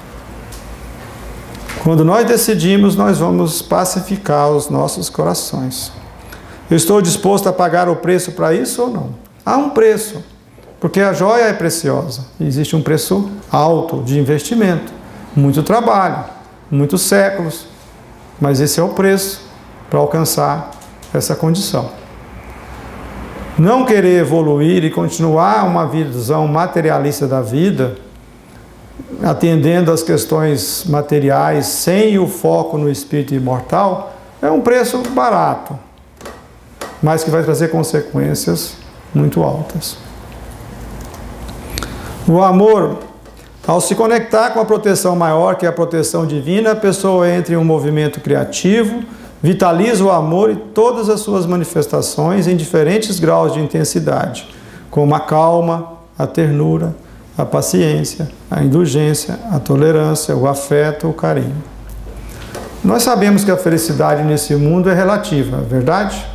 Quando nós decidimos, nós vamos pacificar os nossos corações. Eu estou disposto a pagar o preço para isso ou não? Há um preço, porque a joia é preciosa. Existe um preço alto de investimento, muito trabalho, muitos séculos, mas esse é o preço para alcançar essa condição. Não querer evoluir e continuar uma visão materialista da vida, atendendo às questões materiais sem o foco no espírito imortal, é um preço barato, mas que vai trazer consequências muito altas. O amor Ao se conectar com a proteção maior, que é a proteção divina, a pessoa entra em um movimento criativo, vitaliza o amor e todas as suas manifestações em diferentes graus de intensidade, como a calma, a ternura, a paciência, a indulgência, a tolerância, o afeto, o carinho. Nós sabemos que a felicidade nesse mundo é relativa, é verdade?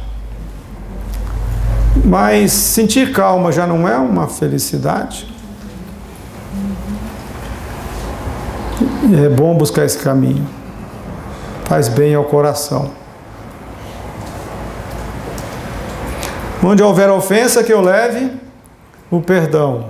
Mas sentir calma já não é uma felicidade? É bom buscar esse caminho. Faz bem ao coração. Onde houver ofensa, que eu leve o perdão.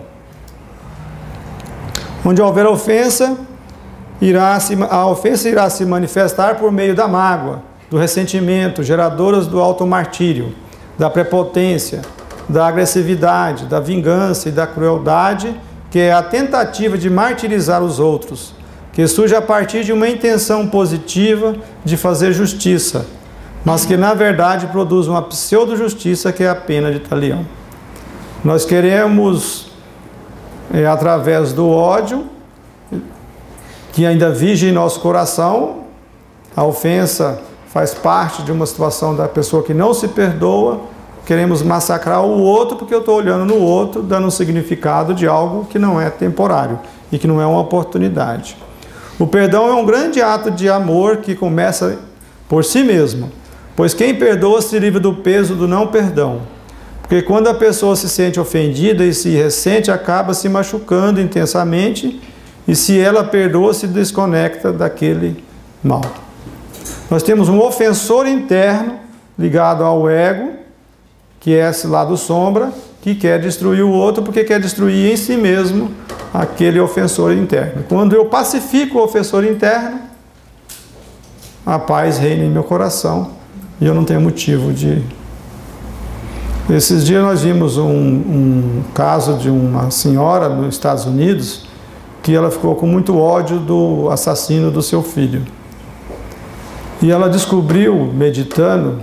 Onde houver ofensa, irá se, a ofensa irá se manifestar por meio da mágoa, do ressentimento, geradoras do automartírio, da prepotência, da agressividade, da vingança e da crueldade, que é a tentativa de martirizar os outros, que surge a partir de uma intenção positiva de fazer justiça, mas que na verdade produz uma pseudo-justiça, que é a pena de talião. Nós queremos, é, através do ódio, que ainda vige em nosso coração, a ofensa faz parte de uma situação da pessoa que não se perdoa, queremos massacrar o outro porque eu estou olhando no outro, dando um significado de algo que não é temporário e que não é uma oportunidade. O perdão é um grande ato de amor que começa por si mesmo, pois quem perdoa se livra do peso do não perdão. Porque quando a pessoa se sente ofendida e se ressente, acaba se machucando intensamente, e se ela perdoa, se desconecta daquele mal. Nós temos um ofensor interno ligado ao ego, que é esse lado sombra, que quer destruir o outro porque quer destruir em si mesmo aquele ofensor interno. Quando eu pacifico o ofensor interno, a paz reina em meu coração e eu não tenho motivo de... Esses dias nós vimos um, um caso de uma senhora nos Estados Unidos que ela ficou com muito ódio do assassino do seu filho. E ela descobriu, meditando,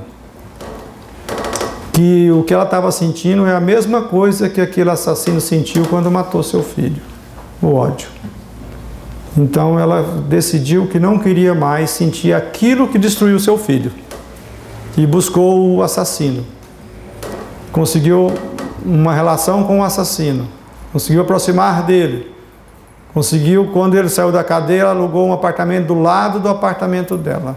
que o que ela estava sentindo é a mesma coisa que aquele assassino sentiu quando matou seu filho, o ódio. Então ela decidiu que não queria mais sentir aquilo que destruiu seu filho e buscou o assassino. Conseguiu uma relação com o assassino, conseguiu aproximar dele, conseguiu, quando ele saiu da cadeia, ela alugou um apartamento do lado do apartamento dela.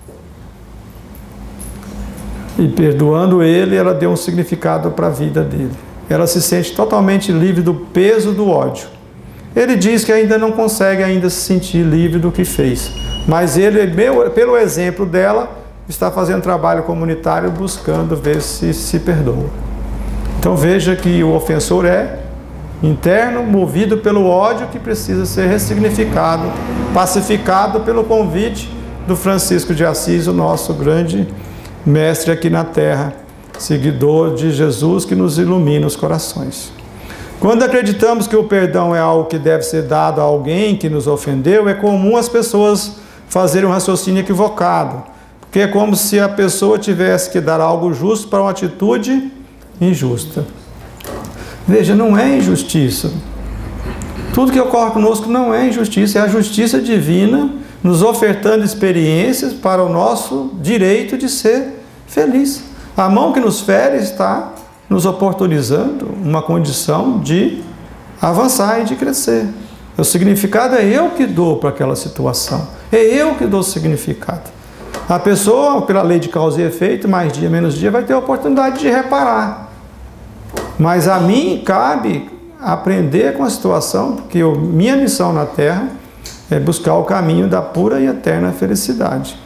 E perdoando ele, ela deu um significado para a vida dele. Ela se sente totalmente livre do peso do ódio. Ele diz que ainda não consegue ainda se sentir livre do que fez, mas ele, pelo exemplo dela, está fazendo trabalho comunitário buscando ver se se perdoa. Então veja que o ofensor é interno, movido pelo ódio, que precisa ser ressignificado, pacificado pelo convite do Francisco de Assis, o nosso grande mestre aqui na terra, seguidor de Jesus, que nos ilumina os corações. Quando acreditamos que o perdão é algo que deve ser dado a alguém que nos ofendeu, é comum as pessoas fazerem um raciocínio equivocado, porque é como se a pessoa tivesse que dar algo justo para uma atitude injusta. Veja, não é injustiça. Tudo que ocorre conosco não é injustiça, é a justiça divina nos ofertando experiências para o nosso direito de ser feliz. A mão que nos fere está nos oportunizando uma condição de avançar e de crescer. O significado é eu que dou para aquela situação, é eu que dou significado. A pessoa, pela lei de causa e efeito, mais dia, menos dia, vai ter a oportunidade de reparar. Mas a mim cabe aprender com a situação, porque eu, minha missão na Terra é buscar o caminho da pura e eterna felicidade.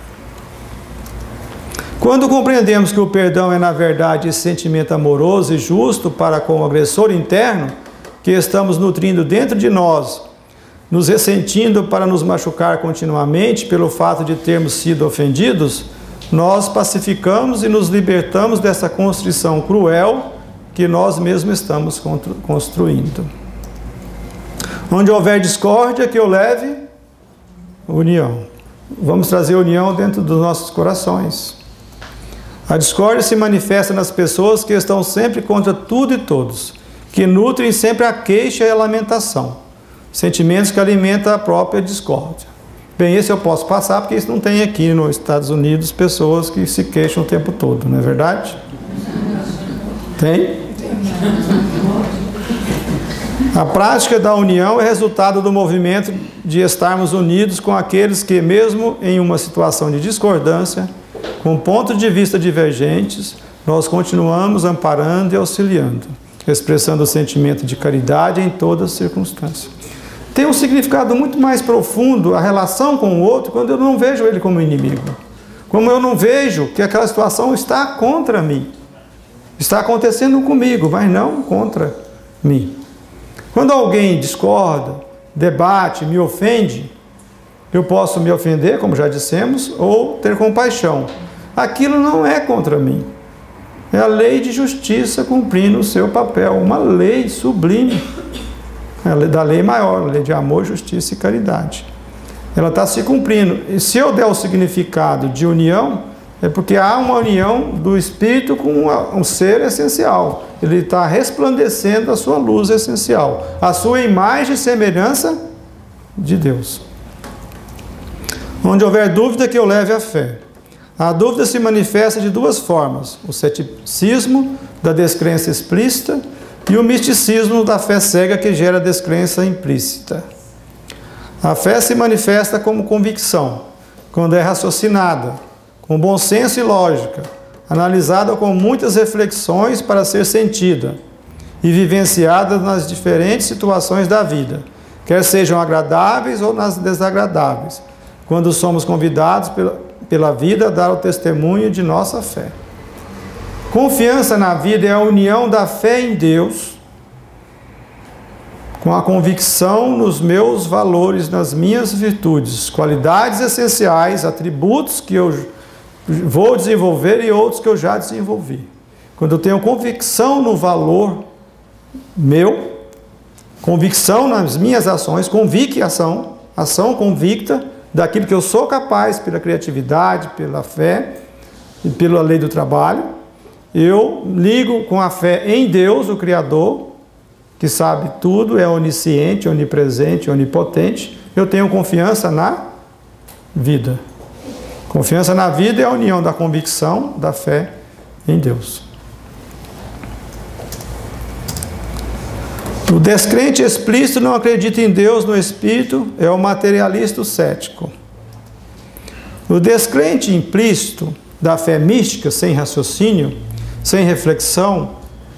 Quando compreendemos que o perdão é, na verdade, esse sentimento amoroso e justo para com o agressor interno que estamos nutrindo dentro de nós, nos ressentindo para nos machucar continuamente pelo fato de termos sido ofendidos, nós pacificamos e nos libertamos dessa constrição cruel que nós mesmos estamos construindo. Onde houver discórdia, que eu leve união. Vamos trazer união dentro dos nossos corações. A discórdia se manifesta nas pessoas que estão sempre contra tudo e todos, que nutrem sempre a queixa e a lamentação. Sentimentos que alimentam a própria discórdia. Bem, esse eu posso passar, porque isso não tem aqui nos Estados Unidos pessoas que se queixam o tempo todo, não é verdade? Tem? A prática da união é resultado do movimento de estarmos unidos com aqueles que, mesmo em uma situação de discordância, com pontos de vista divergentes, nós continuamos amparando e auxiliando, expressando o sentimento de caridade em todas as circunstâncias. Tem um significado muito mais profundo a relação com o outro quando eu não vejo ele como inimigo. Como eu não vejo que aquela situação está contra mim. Está acontecendo comigo, mas não contra mim. Quando alguém discorda, debate, me ofende, eu posso me ofender, como já dissemos, ou ter compaixão. Aquilo não é contra mim. É a lei de justiça cumprindo o seu papel, uma lei sublime. É a lei da lei maior, a lei de amor, justiça e caridade. Ela está se cumprindo. E se eu der o significado de união, é porque há uma união do Espírito com um ser essencial. Ele está resplandecendo a sua luz essencial, a sua imagem e semelhança de Deus. Onde houver dúvida, que eu leve a fé. A dúvida se manifesta de duas formas: o ceticismo da descrença explícita e o misticismo da fé cega, que gera descrença implícita. A fé se manifesta como convicção, quando é raciocinada, com bom senso e lógica, analisada com muitas reflexões para ser sentida e vivenciada nas diferentes situações da vida, quer sejam agradáveis ou nas desagradáveis, quando somos convidados pela, pela vida a dar o testemunho de nossa fé. Confiança na vida é a união da fé em Deus com a convicção nos meus valores, nas minhas virtudes, qualidades essenciais, atributos que eu vou desenvolver e outros que eu já desenvolvi. Quando eu tenho convicção no valor meu, convicção nas minhas ações, convicção, ação convicta daquilo que eu sou capaz pela criatividade, pela fé e pela lei do trabalho, eu ligo com a fé em Deus, o Criador, que sabe tudo, é onisciente, onipresente, onipotente. Eu tenho confiança na vida. Confiança na vida é a união da convicção, da fé em Deus. O descrente explícito não acredita em Deus, no Espírito, é o materialista cético. O descrente implícito da fé mística, sem raciocínio, sem reflexão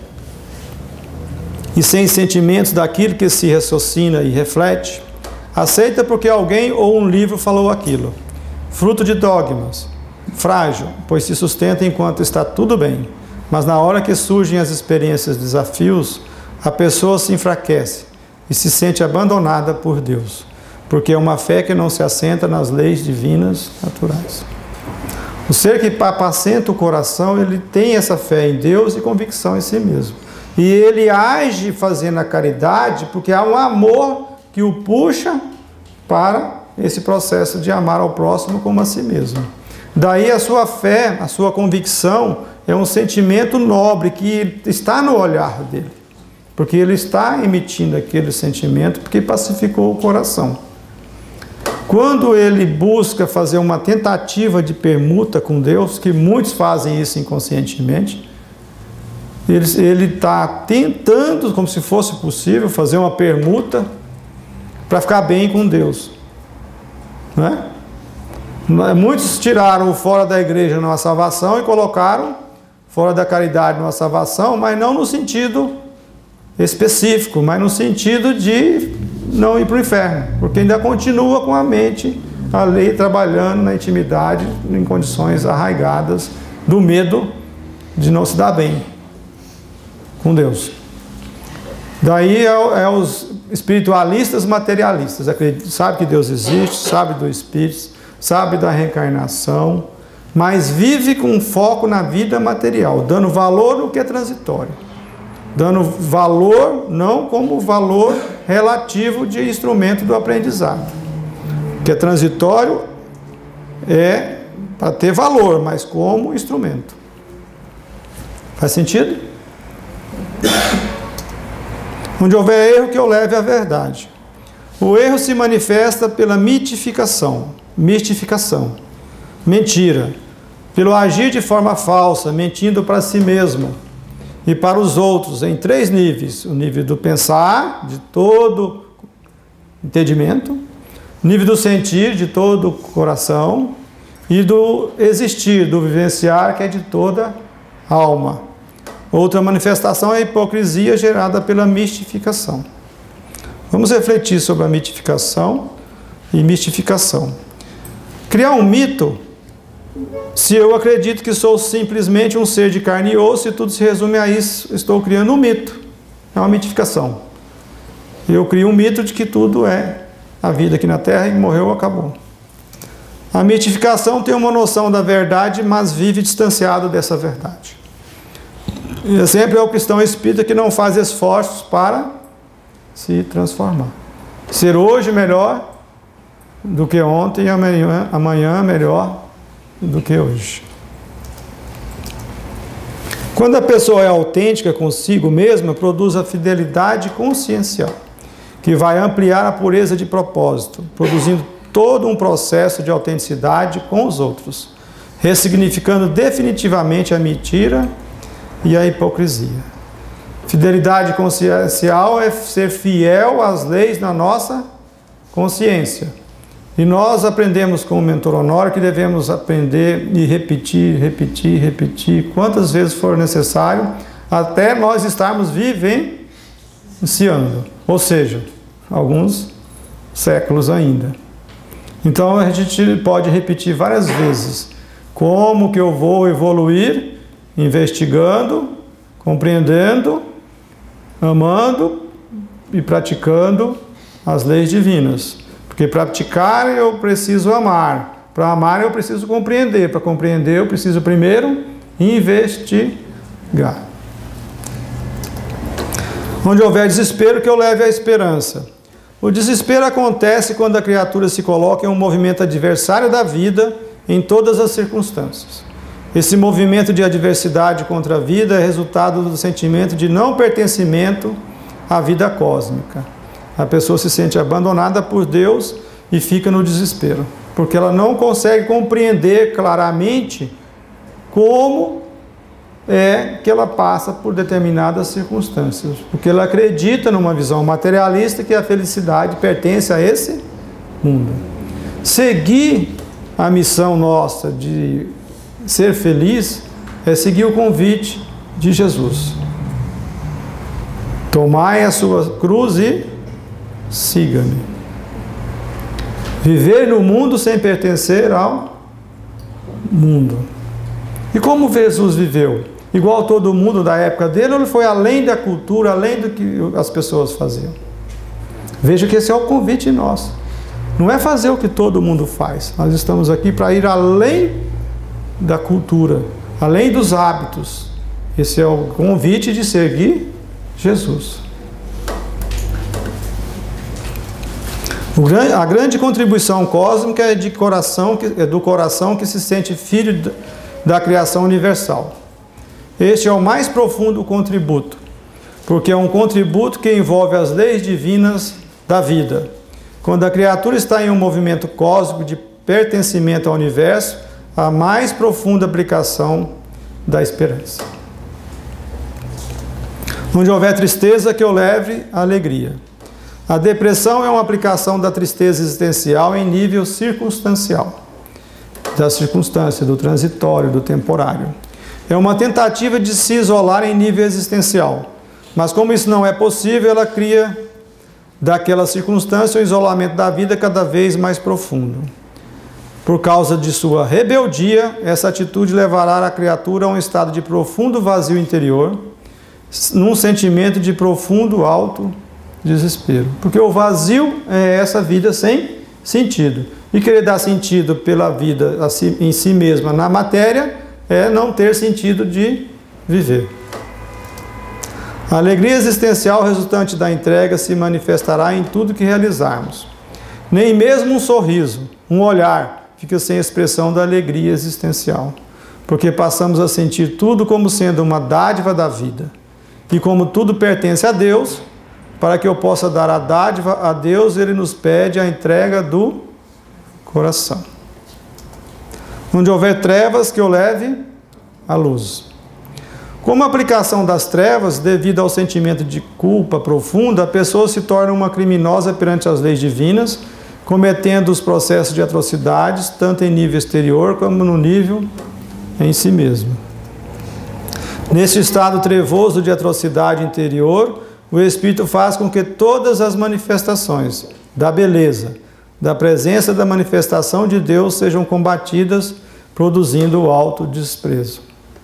e sem sentimentos daquilo que se raciocina e reflete, aceita porque alguém ou um livro falou aquilo. Fruto de dogmas, frágil, pois se sustenta enquanto está tudo bem, mas na hora que surgem as experiências, desafios, a pessoa se enfraquece e se sente abandonada por Deus, porque é uma fé que não se assenta nas leis divinas naturais. O ser que apacenta o coração, ele tem essa fé em Deus e convicção em si mesmo. E ele age fazendo a caridade porque há um amor que o puxa para esse processo de amar ao próximo como a si mesmo. Daí a sua fé, a sua convicção é um sentimento nobre que está no olhar dele. Porque ele está emitindo aquele sentimento porque pacificou o coração. Quando ele busca fazer uma tentativa de permuta com Deus, que muitos fazem isso inconscientemente, ele está tentando, como se fosse possível, fazer uma permuta para ficar bem com Deus. Não é? Muitos tiraram o fora da igreja numa salvação e colocaram fora da caridade numa salvação, mas não no sentido específico, mas no sentido de não ir para o inferno, porque ainda continua com a mente, a lei trabalhando na intimidade, em condições arraigadas do medo de não se dar bem com Deus. Daí é, é os espiritualistas materialistas, acreditam, sabe que Deus existe, sabe do Espírito, sabe da reencarnação, mas vive com foco na vida material, dando valor no que é transitório. Dando valor não como valor relativo de instrumento do aprendizado. O que é transitório é para ter valor, mas como instrumento. Faz sentido? Onde houver erro, que eu leve a verdade. O erro se manifesta pela mitificação, mistificação, mentira, pelo agir de forma falsa, mentindo para si mesmo e para os outros, em três níveis: o nível do pensar, de todo entendimento, nível do sentir, de todo o coração, e do existir, do vivenciar, que é de toda alma. Outra manifestação é a hipocrisia gerada pela mistificação. Vamos refletir sobre a mitificação e mistificação. Criar um mito, se eu acredito que sou simplesmente um ser de carne e osso e tudo se resume a isso, estou criando um mito. É uma mitificação. Eu crio um mito de que tudo é a vida aqui na Terra e morreu, acabou. A mitificação tem uma noção da verdade, mas vive distanciado dessa verdade. E sempre é o cristão espírita que não faz esforços para se transformar. Ser hoje melhor do que ontem e amanhã, amanhã melhor do que hoje. Quando a pessoa é autêntica consigo mesma, produz a fidelidade consciencial, que vai ampliar a pureza de propósito, produzindo todo um processo de autenticidade com os outros, ressignificando definitivamente a mentira e a hipocrisia. Fidelidade consciencial é ser fiel às leis na nossa consciência. E nós aprendemos com o mentor Honório que devemos aprender e repetir, repetir, repetir, quantas vezes for necessário, até nós estarmos vivenciando. Ou seja, alguns séculos ainda. Então a gente pode repetir várias vezes. Como que eu vou evoluir? Investigando, compreendendo, amando e praticando as leis divinas. Porque para praticar eu preciso amar. Para amar eu preciso compreender. Para compreender eu preciso primeiro investigar. Onde houver desespero, que eu leve à esperança. O desespero acontece quando a criatura se coloca em um movimento adversário da vida em todas as circunstâncias. Esse movimento de adversidade contra a vida é resultado do sentimento de não pertencimento à vida cósmica. A pessoa se sente abandonada por Deus e fica no desespero, porque ela não consegue compreender claramente como é que ela passa por determinadas circunstâncias, porque ela acredita numa visão materialista que a felicidade pertence a esse mundo. Seguir a missão nossa de ser feliz é seguir o convite de Jesus. Tomai a sua cruz e siga-me. Viver no mundo sem pertencer ao mundo. E como Jesus viveu? Igual todo mundo da época dele, ou ele foi além da cultura, além do que as pessoas faziam? Veja que esse é o convite nosso. Não é fazer o que todo mundo faz. Nós estamos aqui para ir além da cultura, além dos hábitos. Esse é o convite de seguir Jesus. A grande contribuição cósmica é, de coração, é do coração que se sente filho da criação universal. Este é o mais profundo contributo, porque é um contributo que envolve as leis divinas da vida. Quando a criatura está em um movimento cósmico de pertencimento ao universo, a mais profunda aplicação da esperança. Onde houver tristeza, que eu leve a alegria. A depressão é uma aplicação da tristeza existencial em nível circunstancial, da circunstância, do transitório, do temporário. É uma tentativa de se isolar em nível existencial, mas como isso não é possível, ela cria daquela circunstância o isolamento da vida cada vez mais profundo. Por causa de sua rebeldia, essa atitude levará a criatura a um estado de profundo vazio interior, num sentimento de profundo alto desespero. Porque o vazio é essa vida sem sentido. E querer dar sentido pela vida em si mesma na matéria é não ter sentido de viver. A alegria existencial resultante da entrega se manifestará em tudo que realizarmos. Nem mesmo um sorriso, um olhar, fica sem expressão da alegria existencial, porque passamos a sentir tudo como sendo uma dádiva da vida. E como tudo pertence a Deus, para que eu possa dar a dádiva a Deus, ele nos pede a entrega do coração. Onde houver trevas, que eu leve a luz. Como aplicação das trevas, devido ao sentimento de culpa profunda, a pessoa se torna uma criminosa perante as leis divinas, cometendo os processos de atrocidades, tanto em nível exterior como no nível em si mesmo. Nesse estado trevoso de atrocidade interior, o Espírito faz com que todas as manifestações da beleza, da presença da manifestação de Deus sejam combatidas, produzindo o autodesprezo.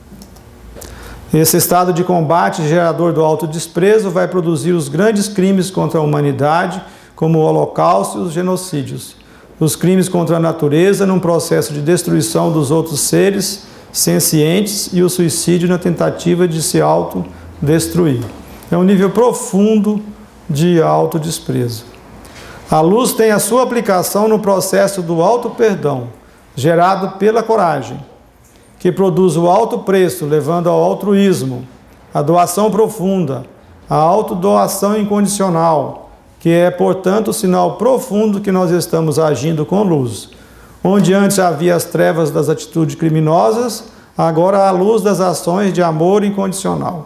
Esse estado de combate gerador do autodesprezo vai produzir os grandes crimes contra a humanidade, como o holocausto e os genocídios, os crimes contra a natureza num processo de destruição dos outros seres sencientes e o suicídio na tentativa de se autodestruir. É um nível profundo de autodesprezo. A luz tem a sua aplicação no processo do auto-perdão, gerado pela coragem, que produz o alto preço, levando ao altruísmo, a doação profunda, a autodoação incondicional, que é, portanto, o sinal profundo que nós estamos agindo com luz. Onde antes havia as trevas das atitudes criminosas, agora há a luz das ações de amor incondicional.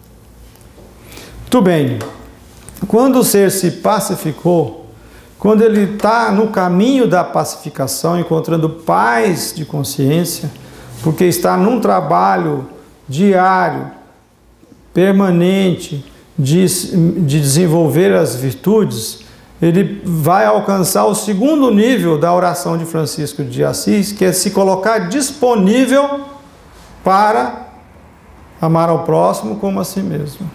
Muito bem, quando o ser se pacificou, quando ele está no caminho da pacificação, encontrando paz de consciência, porque está num trabalho diário, permanente, de, de desenvolver as virtudes, ele vai alcançar o segundo nível da oração de Francisco de Assis, que é se colocar disponível para amar ao próximo como a si mesmo.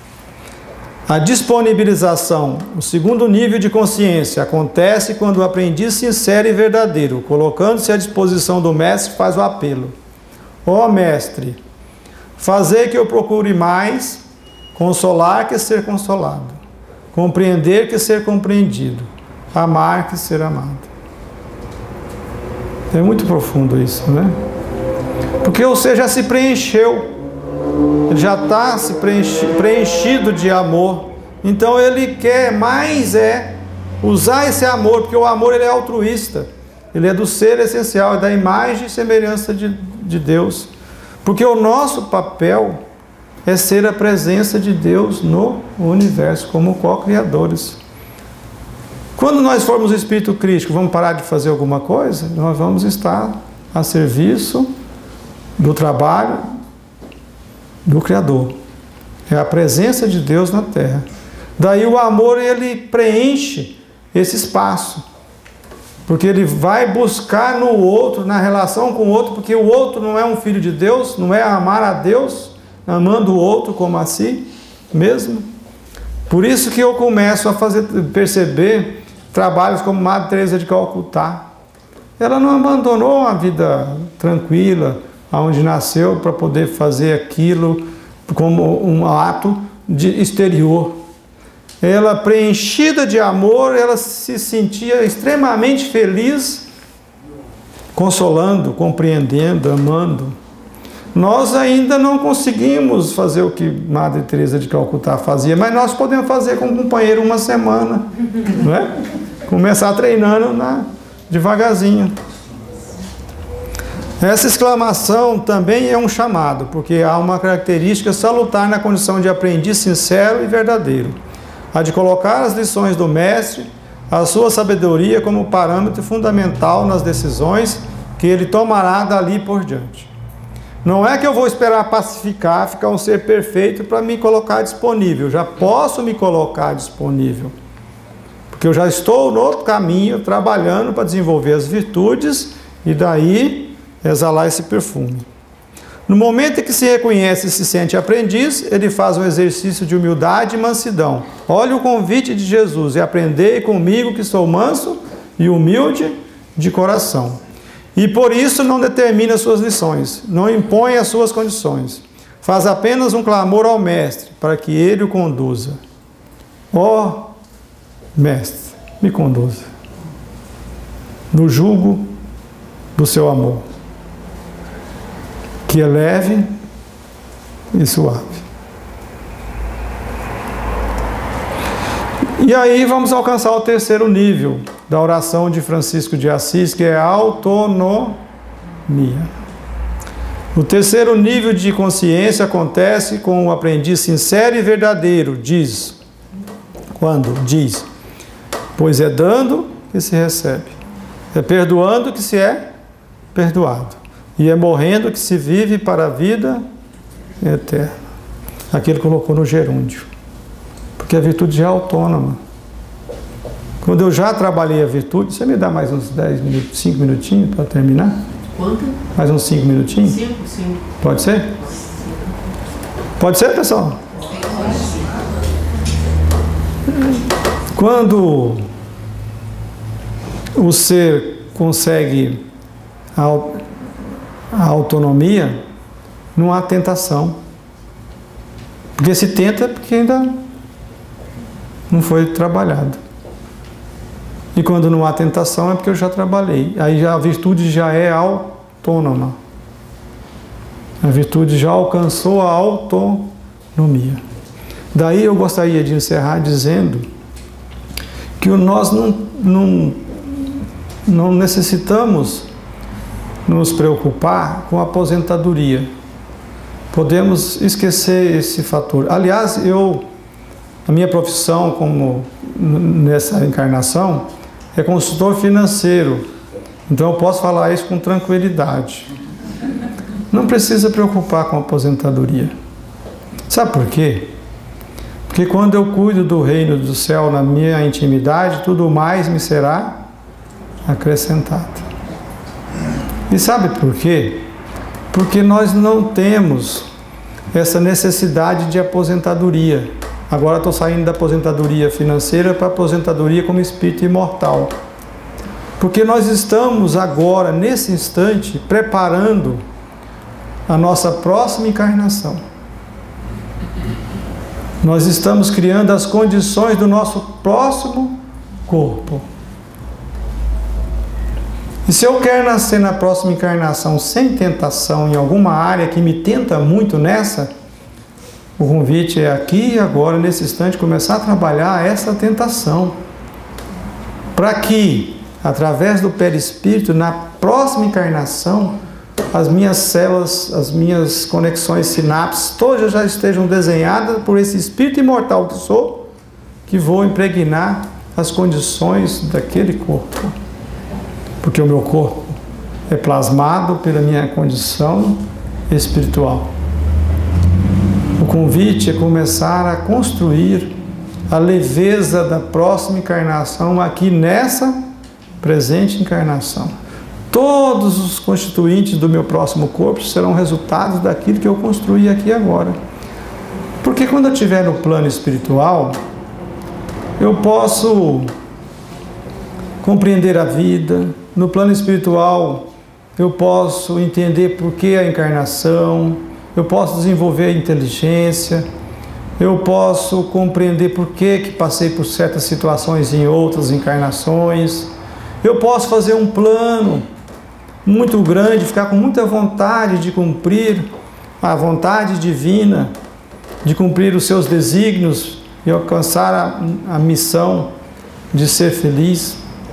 A disponibilização, o segundo nível de consciência, acontece quando o aprendiz sincero e verdadeiro, colocando-se à disposição do mestre, faz o apelo. Ó mestre, fazer que eu procure mais, consolar que ser consolado, compreender que ser compreendido, amar que ser amado. É muito profundo isso, né? Porque o ser já se preencheu, ele já está se preenchi, preenchido de amor, então ele quer mais é usar esse amor, porque o amor ele é altruísta, ele é do ser essencial, é da imagem e semelhança de, de Deus, porque o nosso papel é ser a presença de Deus no universo, como co-criadores. Quando nós formos o Espírito Crístico, vamos parar de fazer alguma coisa? Nós vamos estar a serviço do trabalho do Criador. É a presença de Deus na Terra. Daí o amor, ele preenche esse espaço. Porque ele vai buscar no outro, na relação com o outro, porque o outro não é um filho de Deus, não é amar a Deus, amando o outro como a si mesmo. Por isso que eu começo a fazer, perceber trabalhos como Madre Teresa de Calcutá. Ela não abandonou uma vida tranquila, onde nasceu para poder fazer aquilo como um ato de exterior. Ela, preenchida de amor, ela se sentia extremamente feliz, consolando, compreendendo, amando. Nós ainda não conseguimos fazer o que Madre Teresa de Calcutá fazia, mas nós podemos fazer com um companheiro uma semana, não é? Começar treinando na, devagarzinho. Essa exclamação também é um chamado, porque há uma característica salutar na condição de aprendiz sincero e verdadeiro, a de colocar as lições do mestre, a sua sabedoria como parâmetro fundamental nas decisões que ele tomará dali por diante. Não é que eu vou esperar pacificar, ficar um ser perfeito para me colocar disponível, já posso me colocar disponível, porque eu já estou no outro caminho, trabalhando para desenvolver as virtudes e daí exalar esse perfume. No momento em que se reconhece e se sente aprendiz, ele faz um exercício de humildade e mansidão. Olha o convite de Jesus: e aprendei comigo que sou manso e humilde de coração. E por isso não determina suas lições, não impõe as suas condições. Faz apenas um clamor ao mestre, para que ele o conduza. Ó oh, mestre, me conduza no jugo do seu amor, que é leve e suave. E aí vamos alcançar o terceiro nível da oração de Francisco de Assis, que é a autonomia. O terceiro nível de consciência acontece com o aprendiz sincero e verdadeiro, diz, quando diz, pois é dando que se recebe, é perdoando que se é perdoado, e é morrendo que se vive para a vida eterna. Aqui ele colocou no gerúndio, porque a virtude já é autônoma. Quando eu já trabalhei a virtude, você me dá mais uns dez minutos, cinco minutinhos para terminar? Quanto? Mais uns cinco minutinhos? Cinco, cinco. Pode ser? Pode ser, pessoal? Quando o ser consegue a, a autonomia, não há tentação. Porque se tenta é porque ainda não foi trabalhado. E quando não há tentação é porque eu já trabalhei. Aí já a virtude já é autônoma. A virtude já alcançou a autonomia. Daí eu gostaria de encerrar dizendo que nós não, não, não necessitamos nos preocupar com a aposentadoria. Podemos esquecer esse fator. Aliás, eu, a minha profissão como nessa encarnação é consultor financeiro. Então eu posso falar isso com tranquilidade. Não precisa preocupar com a aposentadoria. Sabe por quê? Porque quando eu cuido do reino do céu na minha intimidade, tudo mais me será acrescentado. E sabe por quê? Porque nós não temos essa necessidade de aposentadoria. Agora estou saindo da aposentadoria financeira para a aposentadoria como espírito imortal. Porque nós estamos agora, nesse instante, preparando a nossa próxima encarnação. Nós estamos criando as condições do nosso próximo corpo. E se eu quero nascer na próxima encarnação sem tentação em alguma área que me tenta muito nessa, o convite é aqui e agora, nesse instante, começar a trabalhar essa tentação. Para que, através do perispírito, na próxima encarnação, as minhas células, as minhas conexões sinapses, todas já estejam desenhadas por esse espírito imortal que sou, que vou impregnar as condições daquele corpo. Porque o meu corpo é plasmado pela minha condição espiritual. O convite é começar a construir a leveza da próxima encarnação aqui nessa presente encarnação. Todos os constituintes do meu próximo corpo serão resultados daquilo que eu construí aqui agora. Porque quando eu estiver no plano espiritual, eu posso compreender a vida. No plano espiritual, eu posso entender por que a encarnação, eu posso desenvolver a inteligência, eu posso compreender por que que passei por certas situações em outras encarnações, eu posso fazer um plano muito grande, ficar com muita vontade de cumprir a vontade divina, de cumprir os seus desígnios e alcançar a, a missão de ser feliz.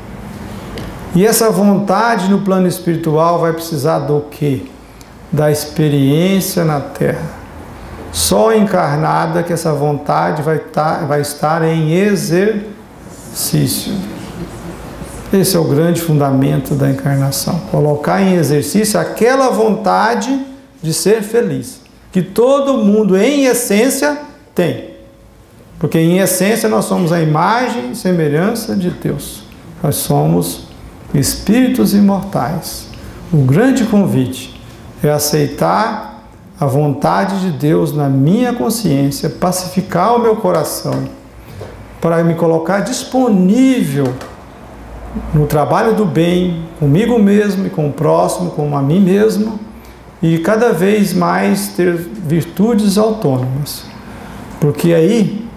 E essa vontade no plano espiritual vai precisar do quê? Da experiência na Terra. Só encarnada que essa vontade vai, tar, vai estar em exercício. Esse é o grande fundamento da encarnação. Colocar em exercício aquela vontade de ser feliz. Que todo mundo, em essência, tem. Porque em essência nós somos a imagem e semelhança de Deus. Nós somos espíritos imortais. O grande convite é aceitar a vontade de Deus na minha consciência, pacificar o meu coração, para me colocar disponível no trabalho do bem, comigo mesmo e com o próximo, com a mim mesmo, e cada vez mais ter virtudes autônomas. Porque aí,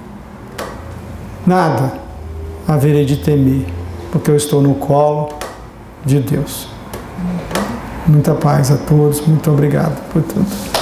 nada haverei de temer, porque eu estou no colo de Deus. Muita paz a todos, muito obrigado por tudo.